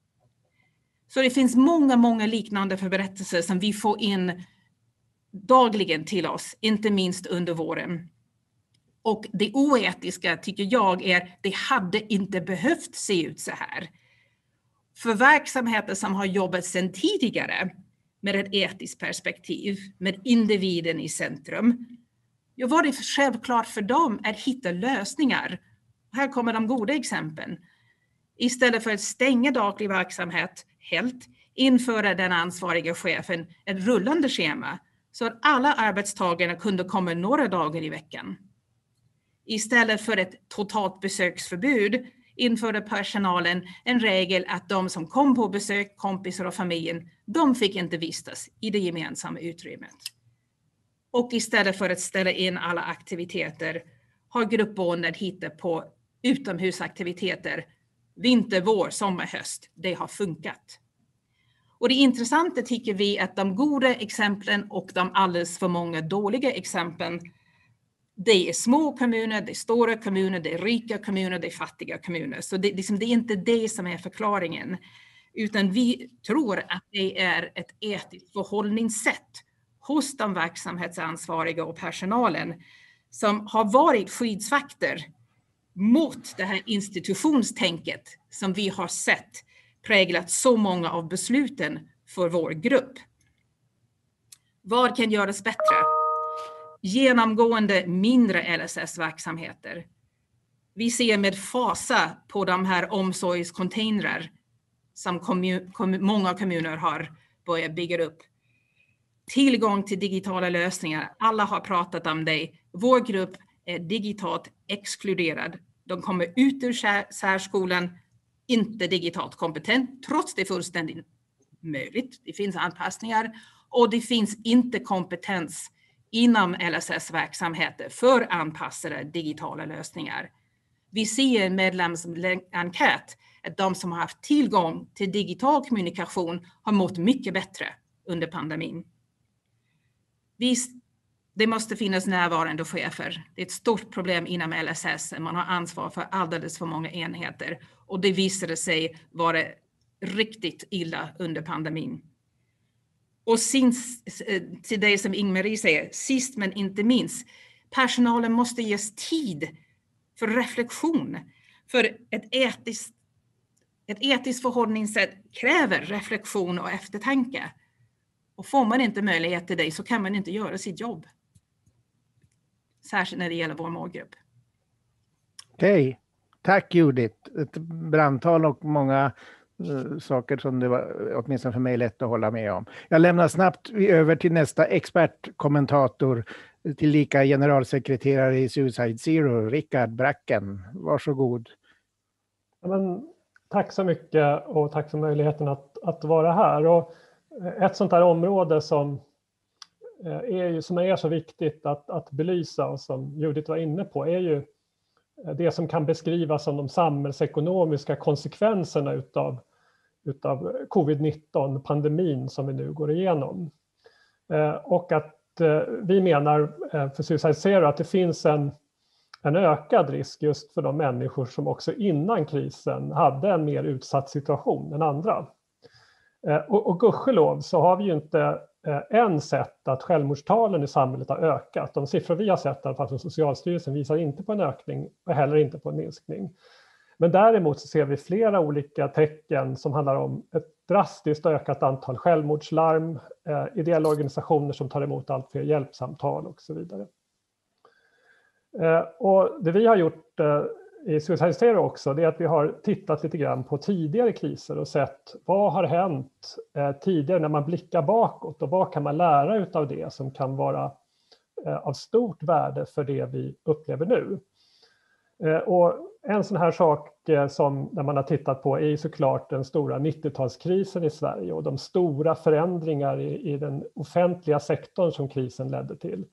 Så det finns många, många liknande berättelser som vi får in dagligen till oss, inte minst under våren. Och det oetiska tycker jag är, det hade inte behövt se ut så här. För verksamheter som har jobbat sedan tidigare med ett etiskt perspektiv, med individen i centrum, ja, var det självklart för dem att hitta lösningar. Här kommer de goda exemplen. Istället för att stänga daglig verksamhet helt, införa den ansvariga chefen ett rullande schema så att alla arbetstagarna kunde komma några dagar i veckan. Istället för ett totalt besöksförbud införde personalen en regel att de som kom på besök, kompisar och familjen, de fick inte vistas i det gemensamma utrymmet. Och istället för att ställa in alla aktiviteter har gruppboenden hittat på utomhusaktiviteter vinter, vår, sommar, höst. Det har funkat. Och det intressanta tycker vi att de goda exemplen och de alldeles för många dåliga exemplen, det är små kommuner, det är stora kommuner, det är rika kommuner, det är fattiga kommuner. Så det, liksom, det är inte det som är förklaringen. Utan vi tror att det är ett etiskt förhållningssätt hos de verksamhetsansvariga och personalen som har varit skyddsfaktor mot det här institutionstänket som vi har sett präglat så många av besluten för vår grupp. Vad kan göras bättre? Genomgående mindre L S S-verksamheter. Vi ser med fasa på de här omsorgscontainrar som kommun, kommun, många kommuner har börjat bygga upp. Tillgång till digitala lösningar. Alla har pratat om det. Vår grupp är digitalt exkluderad. De kommer ut ur särskolan inte digitalt kompetent, trots det är fullständigt möjligt. Det finns anpassningar och det finns inte kompetens inom L S S-verksamheter för anpassade digitala lösningar. Vi ser i en medlemsenkät att de som har haft tillgång till digital kommunikation har mått mycket bättre under pandemin. Visst, det måste finnas närvarande chefer. Det är ett stort problem inom L S S. Man har ansvar för alldeles för många enheter. Och det visade sig vara riktigt illa under pandemin. Och sinns, till det som Ingmarie säger, sist men inte minst, personalen måste ges tid för reflektion. För ett etiskt, ett etiskt förhållningssätt kräver reflektion och eftertanke. Och får man inte möjlighet till det så kan man inte göra sitt jobb. Särskilt när det gäller vår målgrupp. Okej, okay. Tack Judith. Ett brandtal och många uh, saker som det var åtminstone för mig lätt att hålla med om. Jag lämnar snabbt över till nästa expertkommentator, tillika generalsekreterare i Suicide Zero, Rickard Bracken. Varsågod. Ja, men, tack så mycket och tack för möjligheten att, att vara här. Och ett sånt här område som är, ju, som är så viktigt att, att belysa och som Judith var inne på är ju det som kan beskrivas som de samhällsekonomiska konsekvenserna utav, utav covid nitton, pandemin som vi nu går igenom. Och att vi menar för Suicide Zero att det finns en, en ökad risk just för de människor som också innan krisen hade en mer utsatt situation än andra. Och, och gudskelov så har vi ju inte än sett att självmordstalen i samhället har ökat. De siffror vi har sett i alla fall från Socialstyrelsen visar inte på en ökning och heller inte på en minskning. Men däremot så ser vi flera olika tecken som handlar om ett drastiskt ökat antal självmordslarm, eh, ideella organisationer som tar emot allt fler hjälpsamtal och så vidare. Eh, och det vi har gjort eh, i Suicide Zero också, det är att vi har tittat lite grann på tidigare kriser och sett vad har hänt eh, tidigare när man blickar bakåt och vad kan man lära av det som kan vara av stort värde för det vi upplever nu. Och en sån här sak som när man har tittat på är såklart den stora nittiotalskrisen i Sverige och de stora förändringar i, i den offentliga sektorn som krisen ledde till.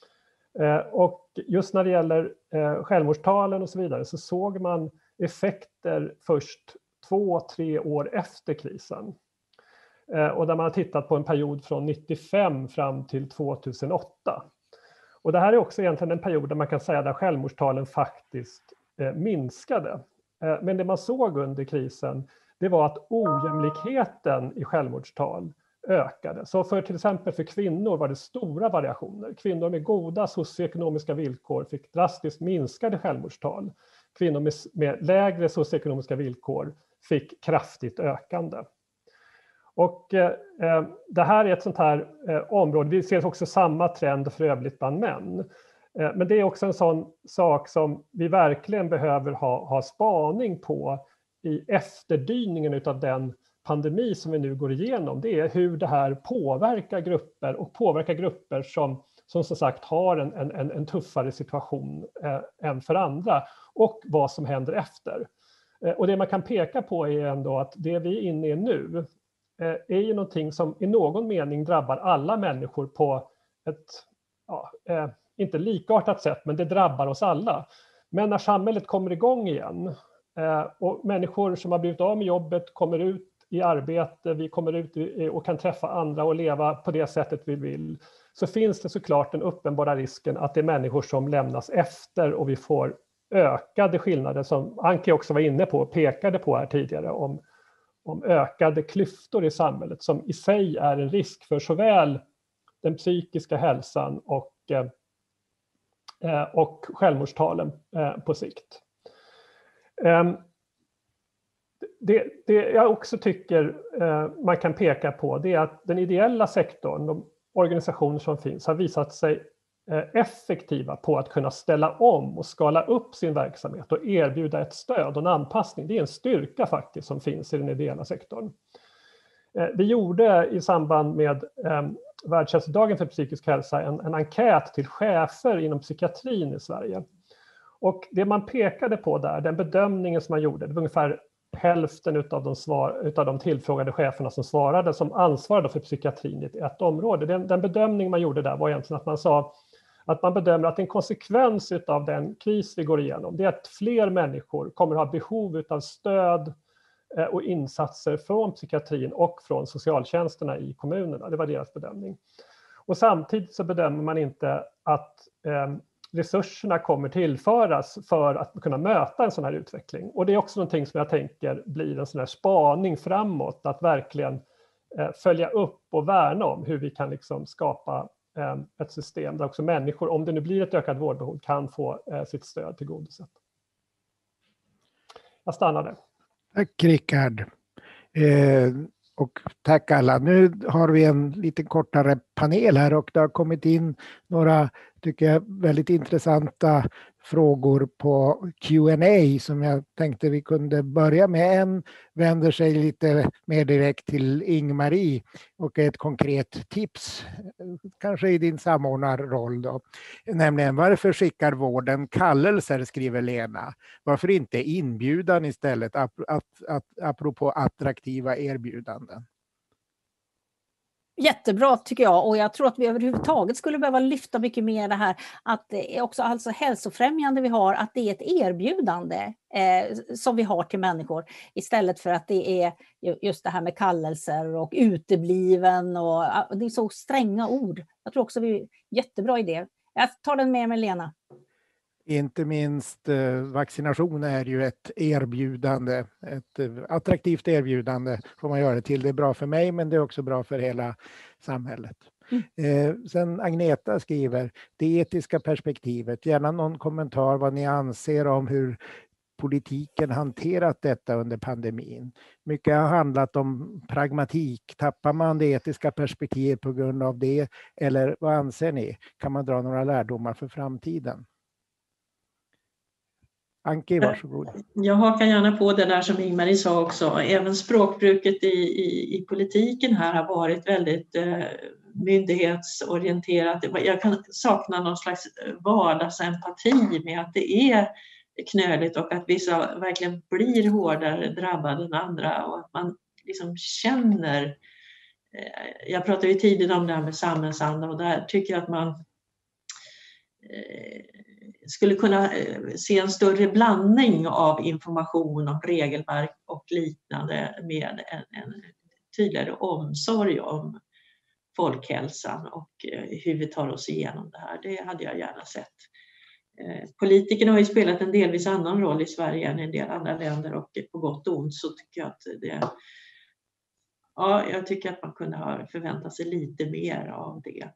Och just när det gäller självmordstalen och så vidare så såg man effekter först två, tre år efter krisen. Och där man har tittat på en period från nittiofem fram till tvåtusenåtta. Och det här är också egentligen en period där man kan säga där självmordstalen faktiskt eh, minskade. Eh, men det man såg under krisen, det var att ojämlikheten i självmordstal ökade. Så för till exempel för kvinnor var det stora variationer. Kvinnor med goda socioekonomiska villkor fick drastiskt minskade självmordstal. Kvinnor med, med lägre socioekonomiska villkor fick kraftigt ökande. Och eh, det här är ett sånt här eh, område, vi ser också samma trend för övrigt bland män. Eh, men det är också en sån sak som vi verkligen behöver ha, ha spaning på i efterdyningen av den pandemi som vi nu går igenom. Det är hur det här påverkar grupper och påverkar grupper som som, som sagt har en, en, en tuffare situation eh, än för andra och vad som händer efter. Eh, och det man kan peka på är ändå att det vi är inne i nu är ju någonting som i någon mening drabbar alla människor på ett, ja, eh, inte likartat sätt, men det drabbar oss alla. Men när samhället kommer igång igen eh, och människor som har blivit av med jobbet kommer ut i arbete, vi kommer ut i, och kan träffa andra och leva på det sättet vi vill, så finns det såklart den uppenbara risken att det är människor som lämnas efter och vi får ökade skillnader som Anki också var inne på och pekade på här tidigare om om ökade klyftor i samhället som i sig är en risk för såväl den psykiska hälsan och, eh, och självmordstalen eh, på sikt. Eh, det, det jag också tycker eh, man kan peka på det är att den ideella sektorn, de organisationer som finns, har visat sig effektiva på att kunna ställa om och skala upp sin verksamhet och erbjuda ett stöd och en anpassning. Det är en styrka faktiskt som finns i den ideella sektorn. Vi gjorde i samband med eh, Världshälsodagen för psykisk hälsa en, en enkät till chefer inom psykiatrin i Sverige. Och det man pekade på där, den bedömningen som man gjorde, det var ungefär hälften utav de, svar, utav de tillfrågade cheferna som svarade som ansvarade för psykiatrin i ett område. Den, den bedömning man gjorde där var egentligen att man sa att man bedömer att en konsekvens av den kris vi går igenom, det är att fler människor kommer att ha behov av stöd och insatser från psykiatrin och från socialtjänsterna i kommunerna. Det var deras bedömning. Och samtidigt så bedömer man inte att eh, resurserna kommer tillföras för att kunna möta en sån här utveckling. Och det är också någonting som jag tänker blir en sån här spaning framåt, att verkligen eh, följa upp och värna om hur vi kan liksom skapa ett system där också människor, om det nu blir ett ökat vårdbehov, kan få eh, sitt stöd tillgodosett. Jag stannar där. Tack Rickard. Eh, och tack alla. Nu har vi en lite kortare panel här och det har kommit in några, tycker jag, väldigt intressanta frågor på Q and A som jag tänkte vi kunde börja med. En vänder sig lite mer direkt till Ingmarie och ett konkret tips, kanske i din samordnarroll då. Nämligen, varför skickar vården kallelser, skriver Lena. Varför inte inbjudan istället, ap att, att, apropå attraktiva erbjudanden? Jättebra tycker jag, och jag tror att vi överhuvudtaget skulle behöva lyfta mycket mer det här att det är också alltså hälsofrämjande vi har, att det är ett erbjudande eh, som vi har till människor istället för att det är just det här med kallelser och utebliven och, och det är så stränga ord. Jag tror också vi är jättebra idé. Jag tar den med mig, Lena. Inte minst eh, vaccination är ju ett erbjudande, ett eh, attraktivt erbjudande får man göra det till. Det är bra för mig men det är också bra för hela samhället. Mm. Eh, sen Agneta skriver, det etiska perspektivet, gärna någon kommentar vad ni anser om hur politiken hanterat detta under pandemin. Mycket har handlat om pragmatik. Tappar man det etiska perspektivet på grund av det? Eller vad anser ni? Kan man dra några lärdomar för framtiden? Anki, varsågod. Jag hakar gärna på det där som Ingmarie sa också. Även språkbruket i, i, i politiken här har varit väldigt eh, myndighetsorienterat. Jag kan sakna någon slags vardagsempati med att det är knöligt och att vissa verkligen blir hårdare drabbade än andra och att man liksom känner. Jag pratade ju tidigare om det här med samhällsanda och där tycker jag att man skulle kunna se en större blandning av information om regelverk och liknande med en, en tydligare omsorg om folkhälsan och hur vi tar oss igenom det här. Det hade jag gärna sett. Politikerna har ju spelat en delvis annan roll i Sverige än i en del andra länder och på gott och ont så tycker jag att det, ja, jag tycker att man kunde ha förväntat sig lite mer av det.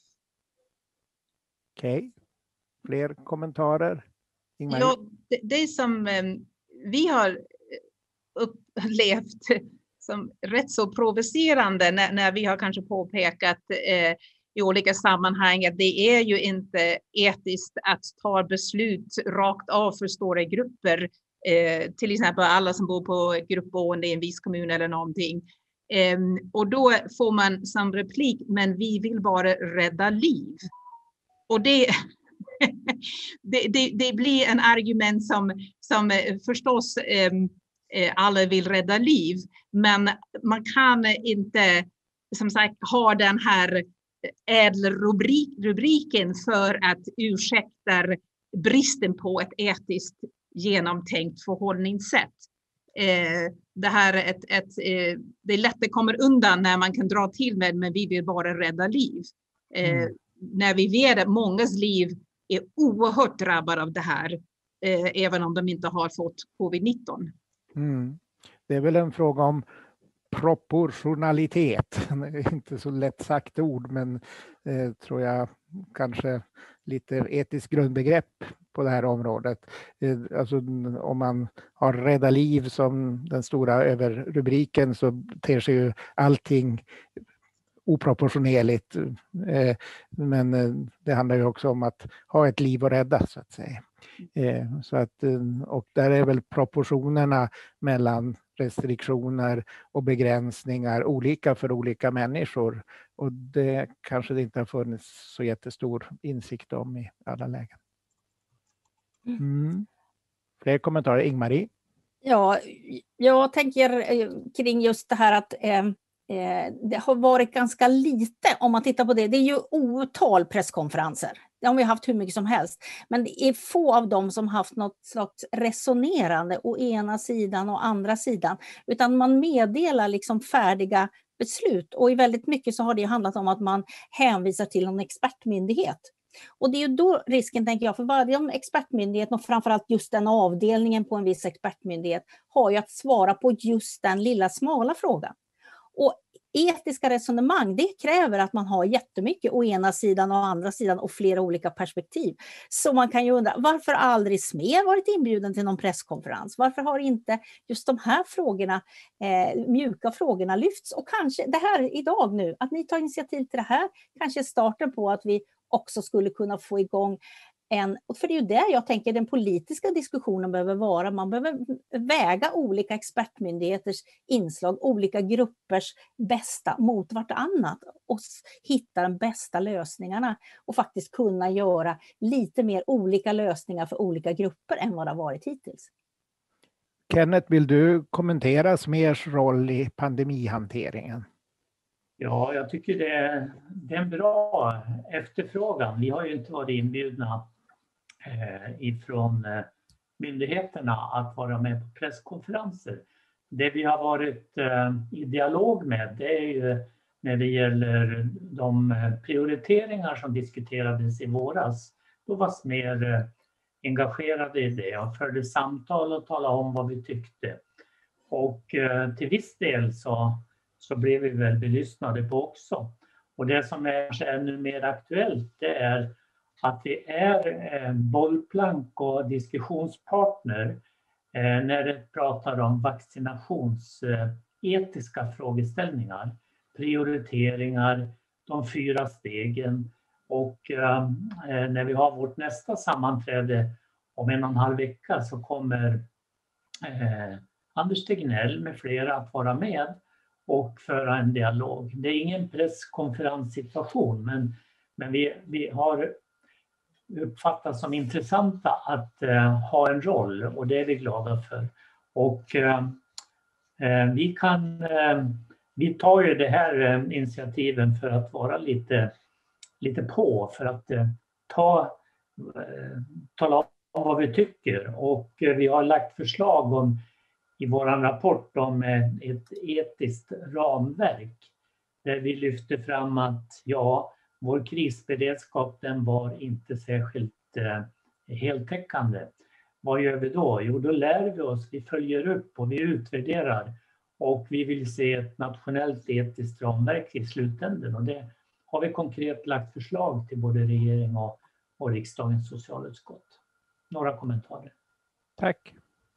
Okej. Okay. Fler kommentarer? Ingmar? Ja, det, det som eh, vi har upplevt som rätt så provocerande när, när vi har kanske påpekat eh, i olika sammanhang att det är ju inte etiskt att ta beslut rakt av för stora grupper. Eh, till exempel alla som bor på gruppboende i en viss kommun eller någonting. Eh, och då får man som replik, men vi vill bara rädda liv. Och det, det, det, det blir en argument som, som förstås eh, alla vill rädda liv. Men man kan inte som sagt ha den här ädelrubriken för att ursäkta bristen på ett etiskt genomtänkt förhållningssätt. Eh, det här är ett, ett, eh, det är lätt att komma undan när man kan dra till med, men vi vill bara rädda liv. Eh, mm. När vi vet att mångas liv är oerhört drabbade av det här, eh, även om de inte har fått covid nitton. Mm. Det är väl en fråga om proportionalitet. Inte så lätt sagt ord, men eh, tror jag kanske lite etiskt grundbegrepp på det här området. Eh, alltså om man har rädda liv som den stora överrubriken så ter sig ju allting oproportionerligt. Eh, men eh, det handlar ju också om att ha ett liv att rädda så att säga. Eh, så att, och där är väl proportionerna mellan restriktioner och begränsningar olika för olika människor. Och det kanske det inte har funnits så jättestor insikt om i alla lägen. Mm. Fler kommentarer? Ingmarie? Ja, jag tänker kring just det här att eh, det har varit ganska lite, om man tittar på det, det är ju otal presskonferenser. Det har vi haft hur mycket som helst. Men det är få av dem som haft något slags resonerande å ena sidan och andra sidan. Utan man meddelar liksom färdiga beslut. Och i väldigt mycket så har det handlat om att man hänvisar till en expertmyndighet. Och det är ju då risken, tänker jag, för varje expertmyndighet och framförallt just den avdelningen på en viss expertmyndighet har ju att svara på just den lilla smala frågan. Och etiska resonemang, det kräver att man har jättemycket å ena sidan och å andra sidan och flera olika perspektiv. Så man kan ju undra, varför har aldrig S M E varit inbjuden till någon presskonferens? Varför har inte just de här frågorna, eh, mjuka frågorna lyfts? Och kanske det här idag nu, att ni tar initiativ till det här, kanske är starten på att vi också skulle kunna få igång en, för det är ju det jag tänker den politiska diskussionen behöver vara. Man behöver väga olika expertmyndigheters inslag, olika gruppers bästa mot vartannat och hitta de bästa lösningarna och faktiskt kunna göra lite mer olika lösningar för olika grupper än vad det har varit hittills. Kenneth, vill du kommentera S M E:s roll i pandemihanteringen? Ja, jag tycker det är, det är en bra efterfrågan. Vi har ju inte varit inbjudna eh, ifrån eh, myndigheterna att vara med på presskonferenser. Det vi har varit eh, i dialog med, det är ju när det gäller de prioriteringar som diskuterades i våras. Då var S M E eh, engagerade i det och förde samtal och talade om vad vi tyckte. Och eh, till viss del så så blev vi väl belyssnade på också. Och det som är ännu mer aktuellt, det är att vi är bollplank och diskussionspartner när det pratar om vaccinationsetiska frågeställningar, prioriteringar, de fyra stegen. Och när vi har vårt nästa sammanträde om en och en halv vecka så kommer Anders Tegnell med flera att vara med. och föra en dialog. Det är ingen presskonferenssituation, men, men vi, vi har uppfattat som intressanta att eh, ha en roll, och det är vi glada för. Och eh, vi kan, eh, vi tar ju det här eh, initiativen för att vara lite, lite på, för att eh, ta, eh, tala om vad vi tycker. Och eh, vi har lagt förslag om i vår rapport om ett etiskt ramverk där vi lyfter fram att ja, vår krisberedskap den var inte särskilt eh, heltäckande. Vad gör vi då? Jo, då lär vi oss, vi följer upp och vi utvärderar, och vi vill se ett nationellt etiskt ramverk i slutändan, och det har vi konkret lagt förslag till både regering och, och riksdagens socialutskott. Några kommentarer. Tack.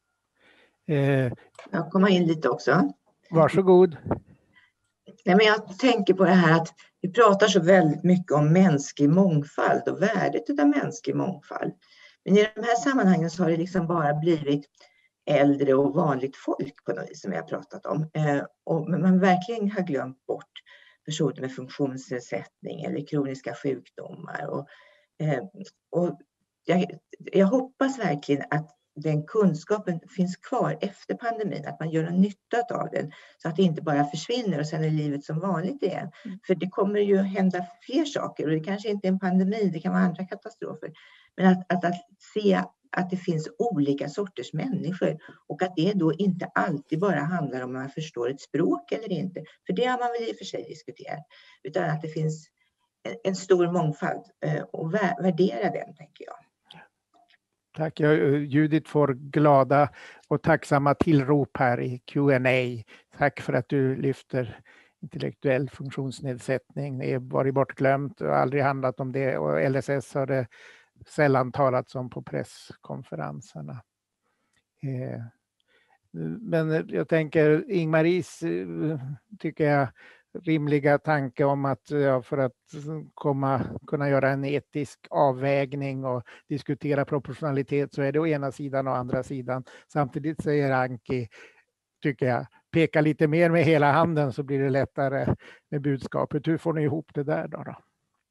Eh, Jag kommer in lite också. varsågod. Nej, men jag tänker på det här att vi pratar så väldigt mycket om mänsklig mångfald och värdet av mänsklig mångfald. Men i de här sammanhangen så har det liksom bara blivit äldre och vanligt folk på något vis som vi har pratat om. Eh, och man verkligen har glömt bort personer med funktionsnedsättning eller kroniska sjukdomar. Och, eh, och jag, jag hoppas verkligen att den kunskapen finns kvar efter pandemin, att man gör en nytta av den så att det inte bara försvinner och sen är livet som vanligt igen. Mm. För det kommer ju hända fler saker, och det kanske inte är en pandemi, det kan vara andra katastrofer. Men att, att, att se att det finns olika sorters människor, och att det då inte alltid bara handlar om att man förstår ett språk eller inte. För det har man väl i och för sig diskuterat. Utan att det finns en, en stor mångfald, och värdera den, tänker jag. Tack. Judith får glada och tacksamma tillrop här i Q and A. Tack för att du lyfter intellektuell funktionsnedsättning. Det är varit bortglömt och aldrig handlat om det, och L S S har det sällan talats om på presskonferenserna. Men jag tänker Ingmaris tycker jag rimliga tanke om att ja, för att komma, kunna göra en etisk avvägning och diskutera proportionalitet, så är det å ena sidan och andra sidan. Samtidigt säger Anki, tycker jag, peka lite mer med hela handen så blir det lättare med budskapet. Hur får ni ihop det där då? då?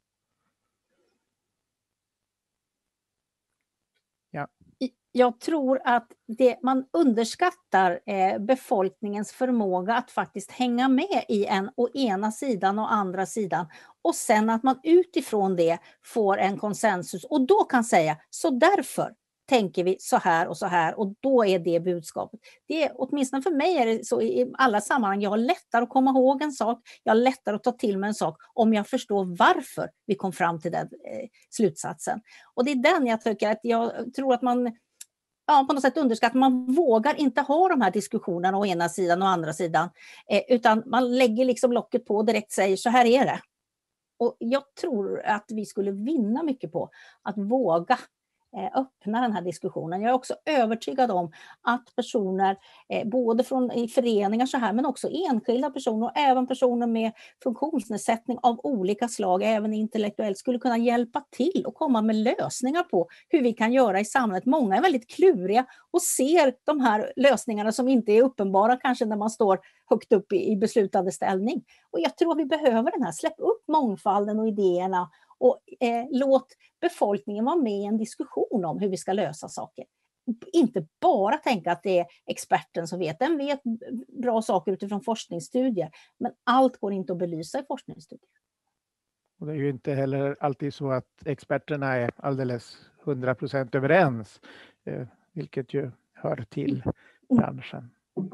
Ja. Jag tror att det, man underskattar eh, befolkningens förmåga att faktiskt hänga med i en å ena sidan och andra sidan. Och sen att man utifrån det får en konsensus och då kan säga, så därför tänker vi så här och så här, och då är det budskapet. Det är, åtminstone för mig är det så i alla sammanhang, jag har lättare att komma ihåg en sak, jag har lättare att ta till mig en sak om jag förstår varför vi kom fram till den eh, slutsatsen. Och det är den jag tycker att jag tror att man ja, på något sätt underskattar. Man vågar inte ha de här diskussionerna å ena sidan och andra sidan, eh, utan man lägger liksom locket på och direkt säger så här är det. Och jag tror att vi skulle vinna mycket på att våga öppna den här diskussionen. Jag är också övertygad om att personer, eh, både från i föreningar så här, men också enskilda personer och även personer med funktionsnedsättning av olika slag, även intellektuellt, skulle kunna hjälpa till och komma med lösningar på hur vi kan göra i samhället. Många är väldigt kluriga och ser de här lösningarna som inte är uppenbara kanske när man står högt upp i, i beslutande ställning. Och jag tror vi behöver den här, släpp upp mångfalden och idéerna och eh, låt befolkningen vara med i en diskussion om hur vi ska lösa saker. Inte bara tänka att det är experten som vet. Den vet bra saker utifrån forskningsstudier. Men allt går inte att belysa i forskningsstudier. Och det är ju inte heller alltid så att experterna är alldeles hundra procent överens. Eh, vilket ju hör till branschen.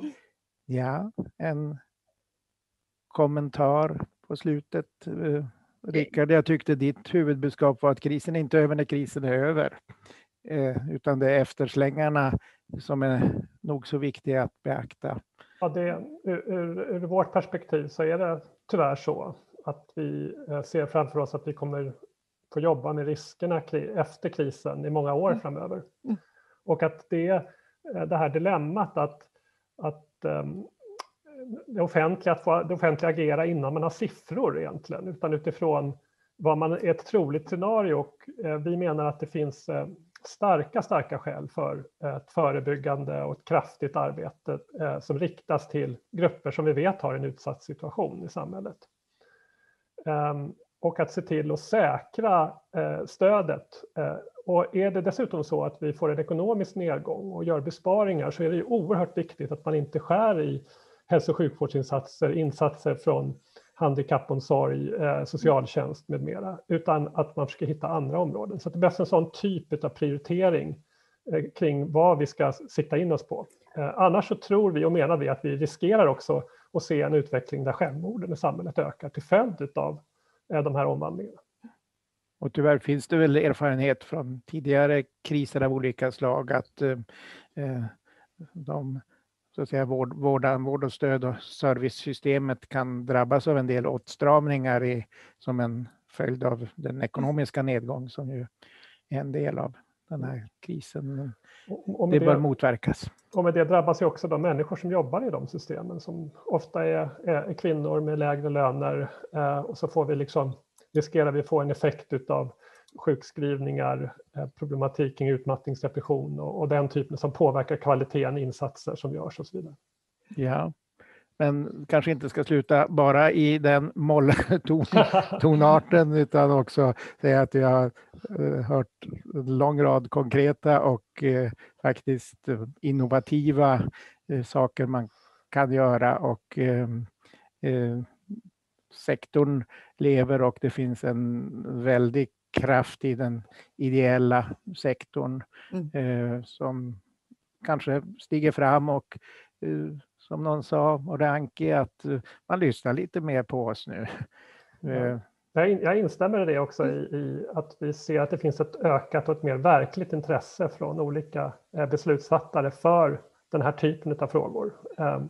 Ja, en kommentar på slutet. Eh, Rickard, jag tyckte ditt huvudbudskap var att krisen är inte över när krisen är över. Eh, utan det är efterslängarna som är nog så viktiga att beakta. Ja, det, ur, ur, ur vårt perspektiv så är det tyvärr så att vi ser framför oss att vi kommer få jobba med riskerna efter krisen i många år framöver. Mm. Och att det, det här dilemmat att, att um, det offentliga, att få, det offentliga agera innan man har siffror egentligen, utan utifrån vad man är ett troligt scenario. Och eh, vi menar att det finns eh, starka, starka skäl för ett förebyggande och ett kraftigt arbete eh, som riktas till grupper som vi vet har en utsatt situation i samhället. Um, och att se till att säkra eh, stödet. Eh, och är det dessutom så att vi får en ekonomisk nedgång och gör besparingar, så är det ju oerhört viktigt att man inte skär i hälso- och sjukvårdsinsatser, insatser från handikappomsorg, eh, socialtjänst med mera, utan att man försöker hitta andra områden. Så att det behövs en sån typ av prioritering eh, kring vad vi ska sikta in oss på. Eh, annars så tror vi och menar vi att vi riskerar också att se en utveckling där självmorden i samhället ökar till följd av eh, de här omvandlingarna. Och tyvärr finns det väl erfarenhet från tidigare kriser av olika slag att eh, de så att säga, vård, vård, vård och stöd och servicesystemet kan drabbas av en del åtstramningar i, som en följd av den ekonomiska nedgång som ju är en del av den här krisen. Och, och det bör det, motverkas. Och med det drabbas ju också de människor som jobbar i de systemen, som ofta är, är kvinnor med lägre löner, eh, och så får vi liksom, riskerar vi att få en effekt utav sjukskrivningar, eh, problematik kring utmattningsdepression och, och den typen som påverkar kvaliteten i insatser som görs och så vidare. Ja, men kanske inte ska sluta bara i den molltonarten utan också säga att jag har eh, hört en lång rad konkreta och eh, faktiskt innovativa eh, saker man kan göra, och eh, eh, sektorn lever och det finns en väldig kraft i den ideella sektorn mm. eh, som kanske stiger fram och eh, som någon sa, och det Anki, att uh, man lyssnar lite mer på oss nu. Ja. Jag, jag instämmer i det också, i, i att vi ser att det finns ett ökat och ett mer verkligt intresse från olika eh, beslutsfattare för den här typen av frågor. Eh,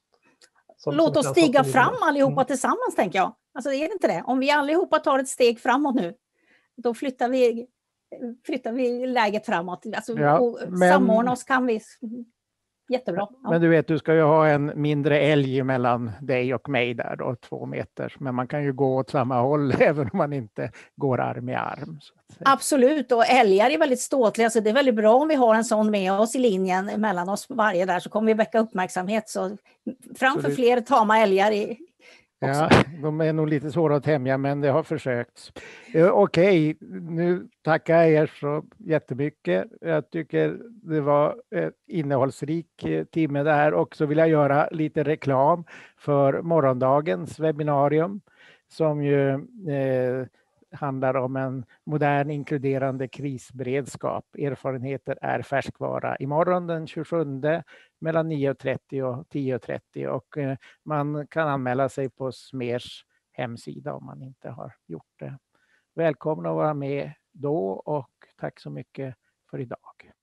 som, Låt som oss stiga fram allihopa mm. tillsammans, tänker jag. Alltså, är det inte det? Om vi allihopa tar ett steg framåt nu, då flyttar vi, flyttar vi läget framåt. Alltså, ja, och men... samordna oss kan vi... Jättebra. Ja. Men du vet, du ska ju ha en mindre älg mellan dig och mig där då, två meter. Men man kan ju gå åt samma håll även om man inte går arm i arm. Så att säga. Absolut, och älgar är väldigt ståtliga, så det är väldigt bra om vi har en sån med oss i linjen mellan oss varje där, så kommer vi väcka uppmärksamhet. Så framför så det... fler tama älgar i... Ja, de är nog lite svåra att tämja, men det har försökts. Eh, Okej, okay, nu tackar jag er så jättemycket. Jag tycker det var en innehållsrik timme där, och så vill jag göra lite reklam för morgondagens webbinarium som ju eh, handlar om en modern inkluderande krisberedskap. Erfarenheter är färskvara. Imorgon den tjugosjunde mellan nio och trettio och tio och trettio, och eh, man kan anmäla sig på S M E R S hemsida om man inte har gjort det. Välkomna att vara med då, och tack så mycket för idag.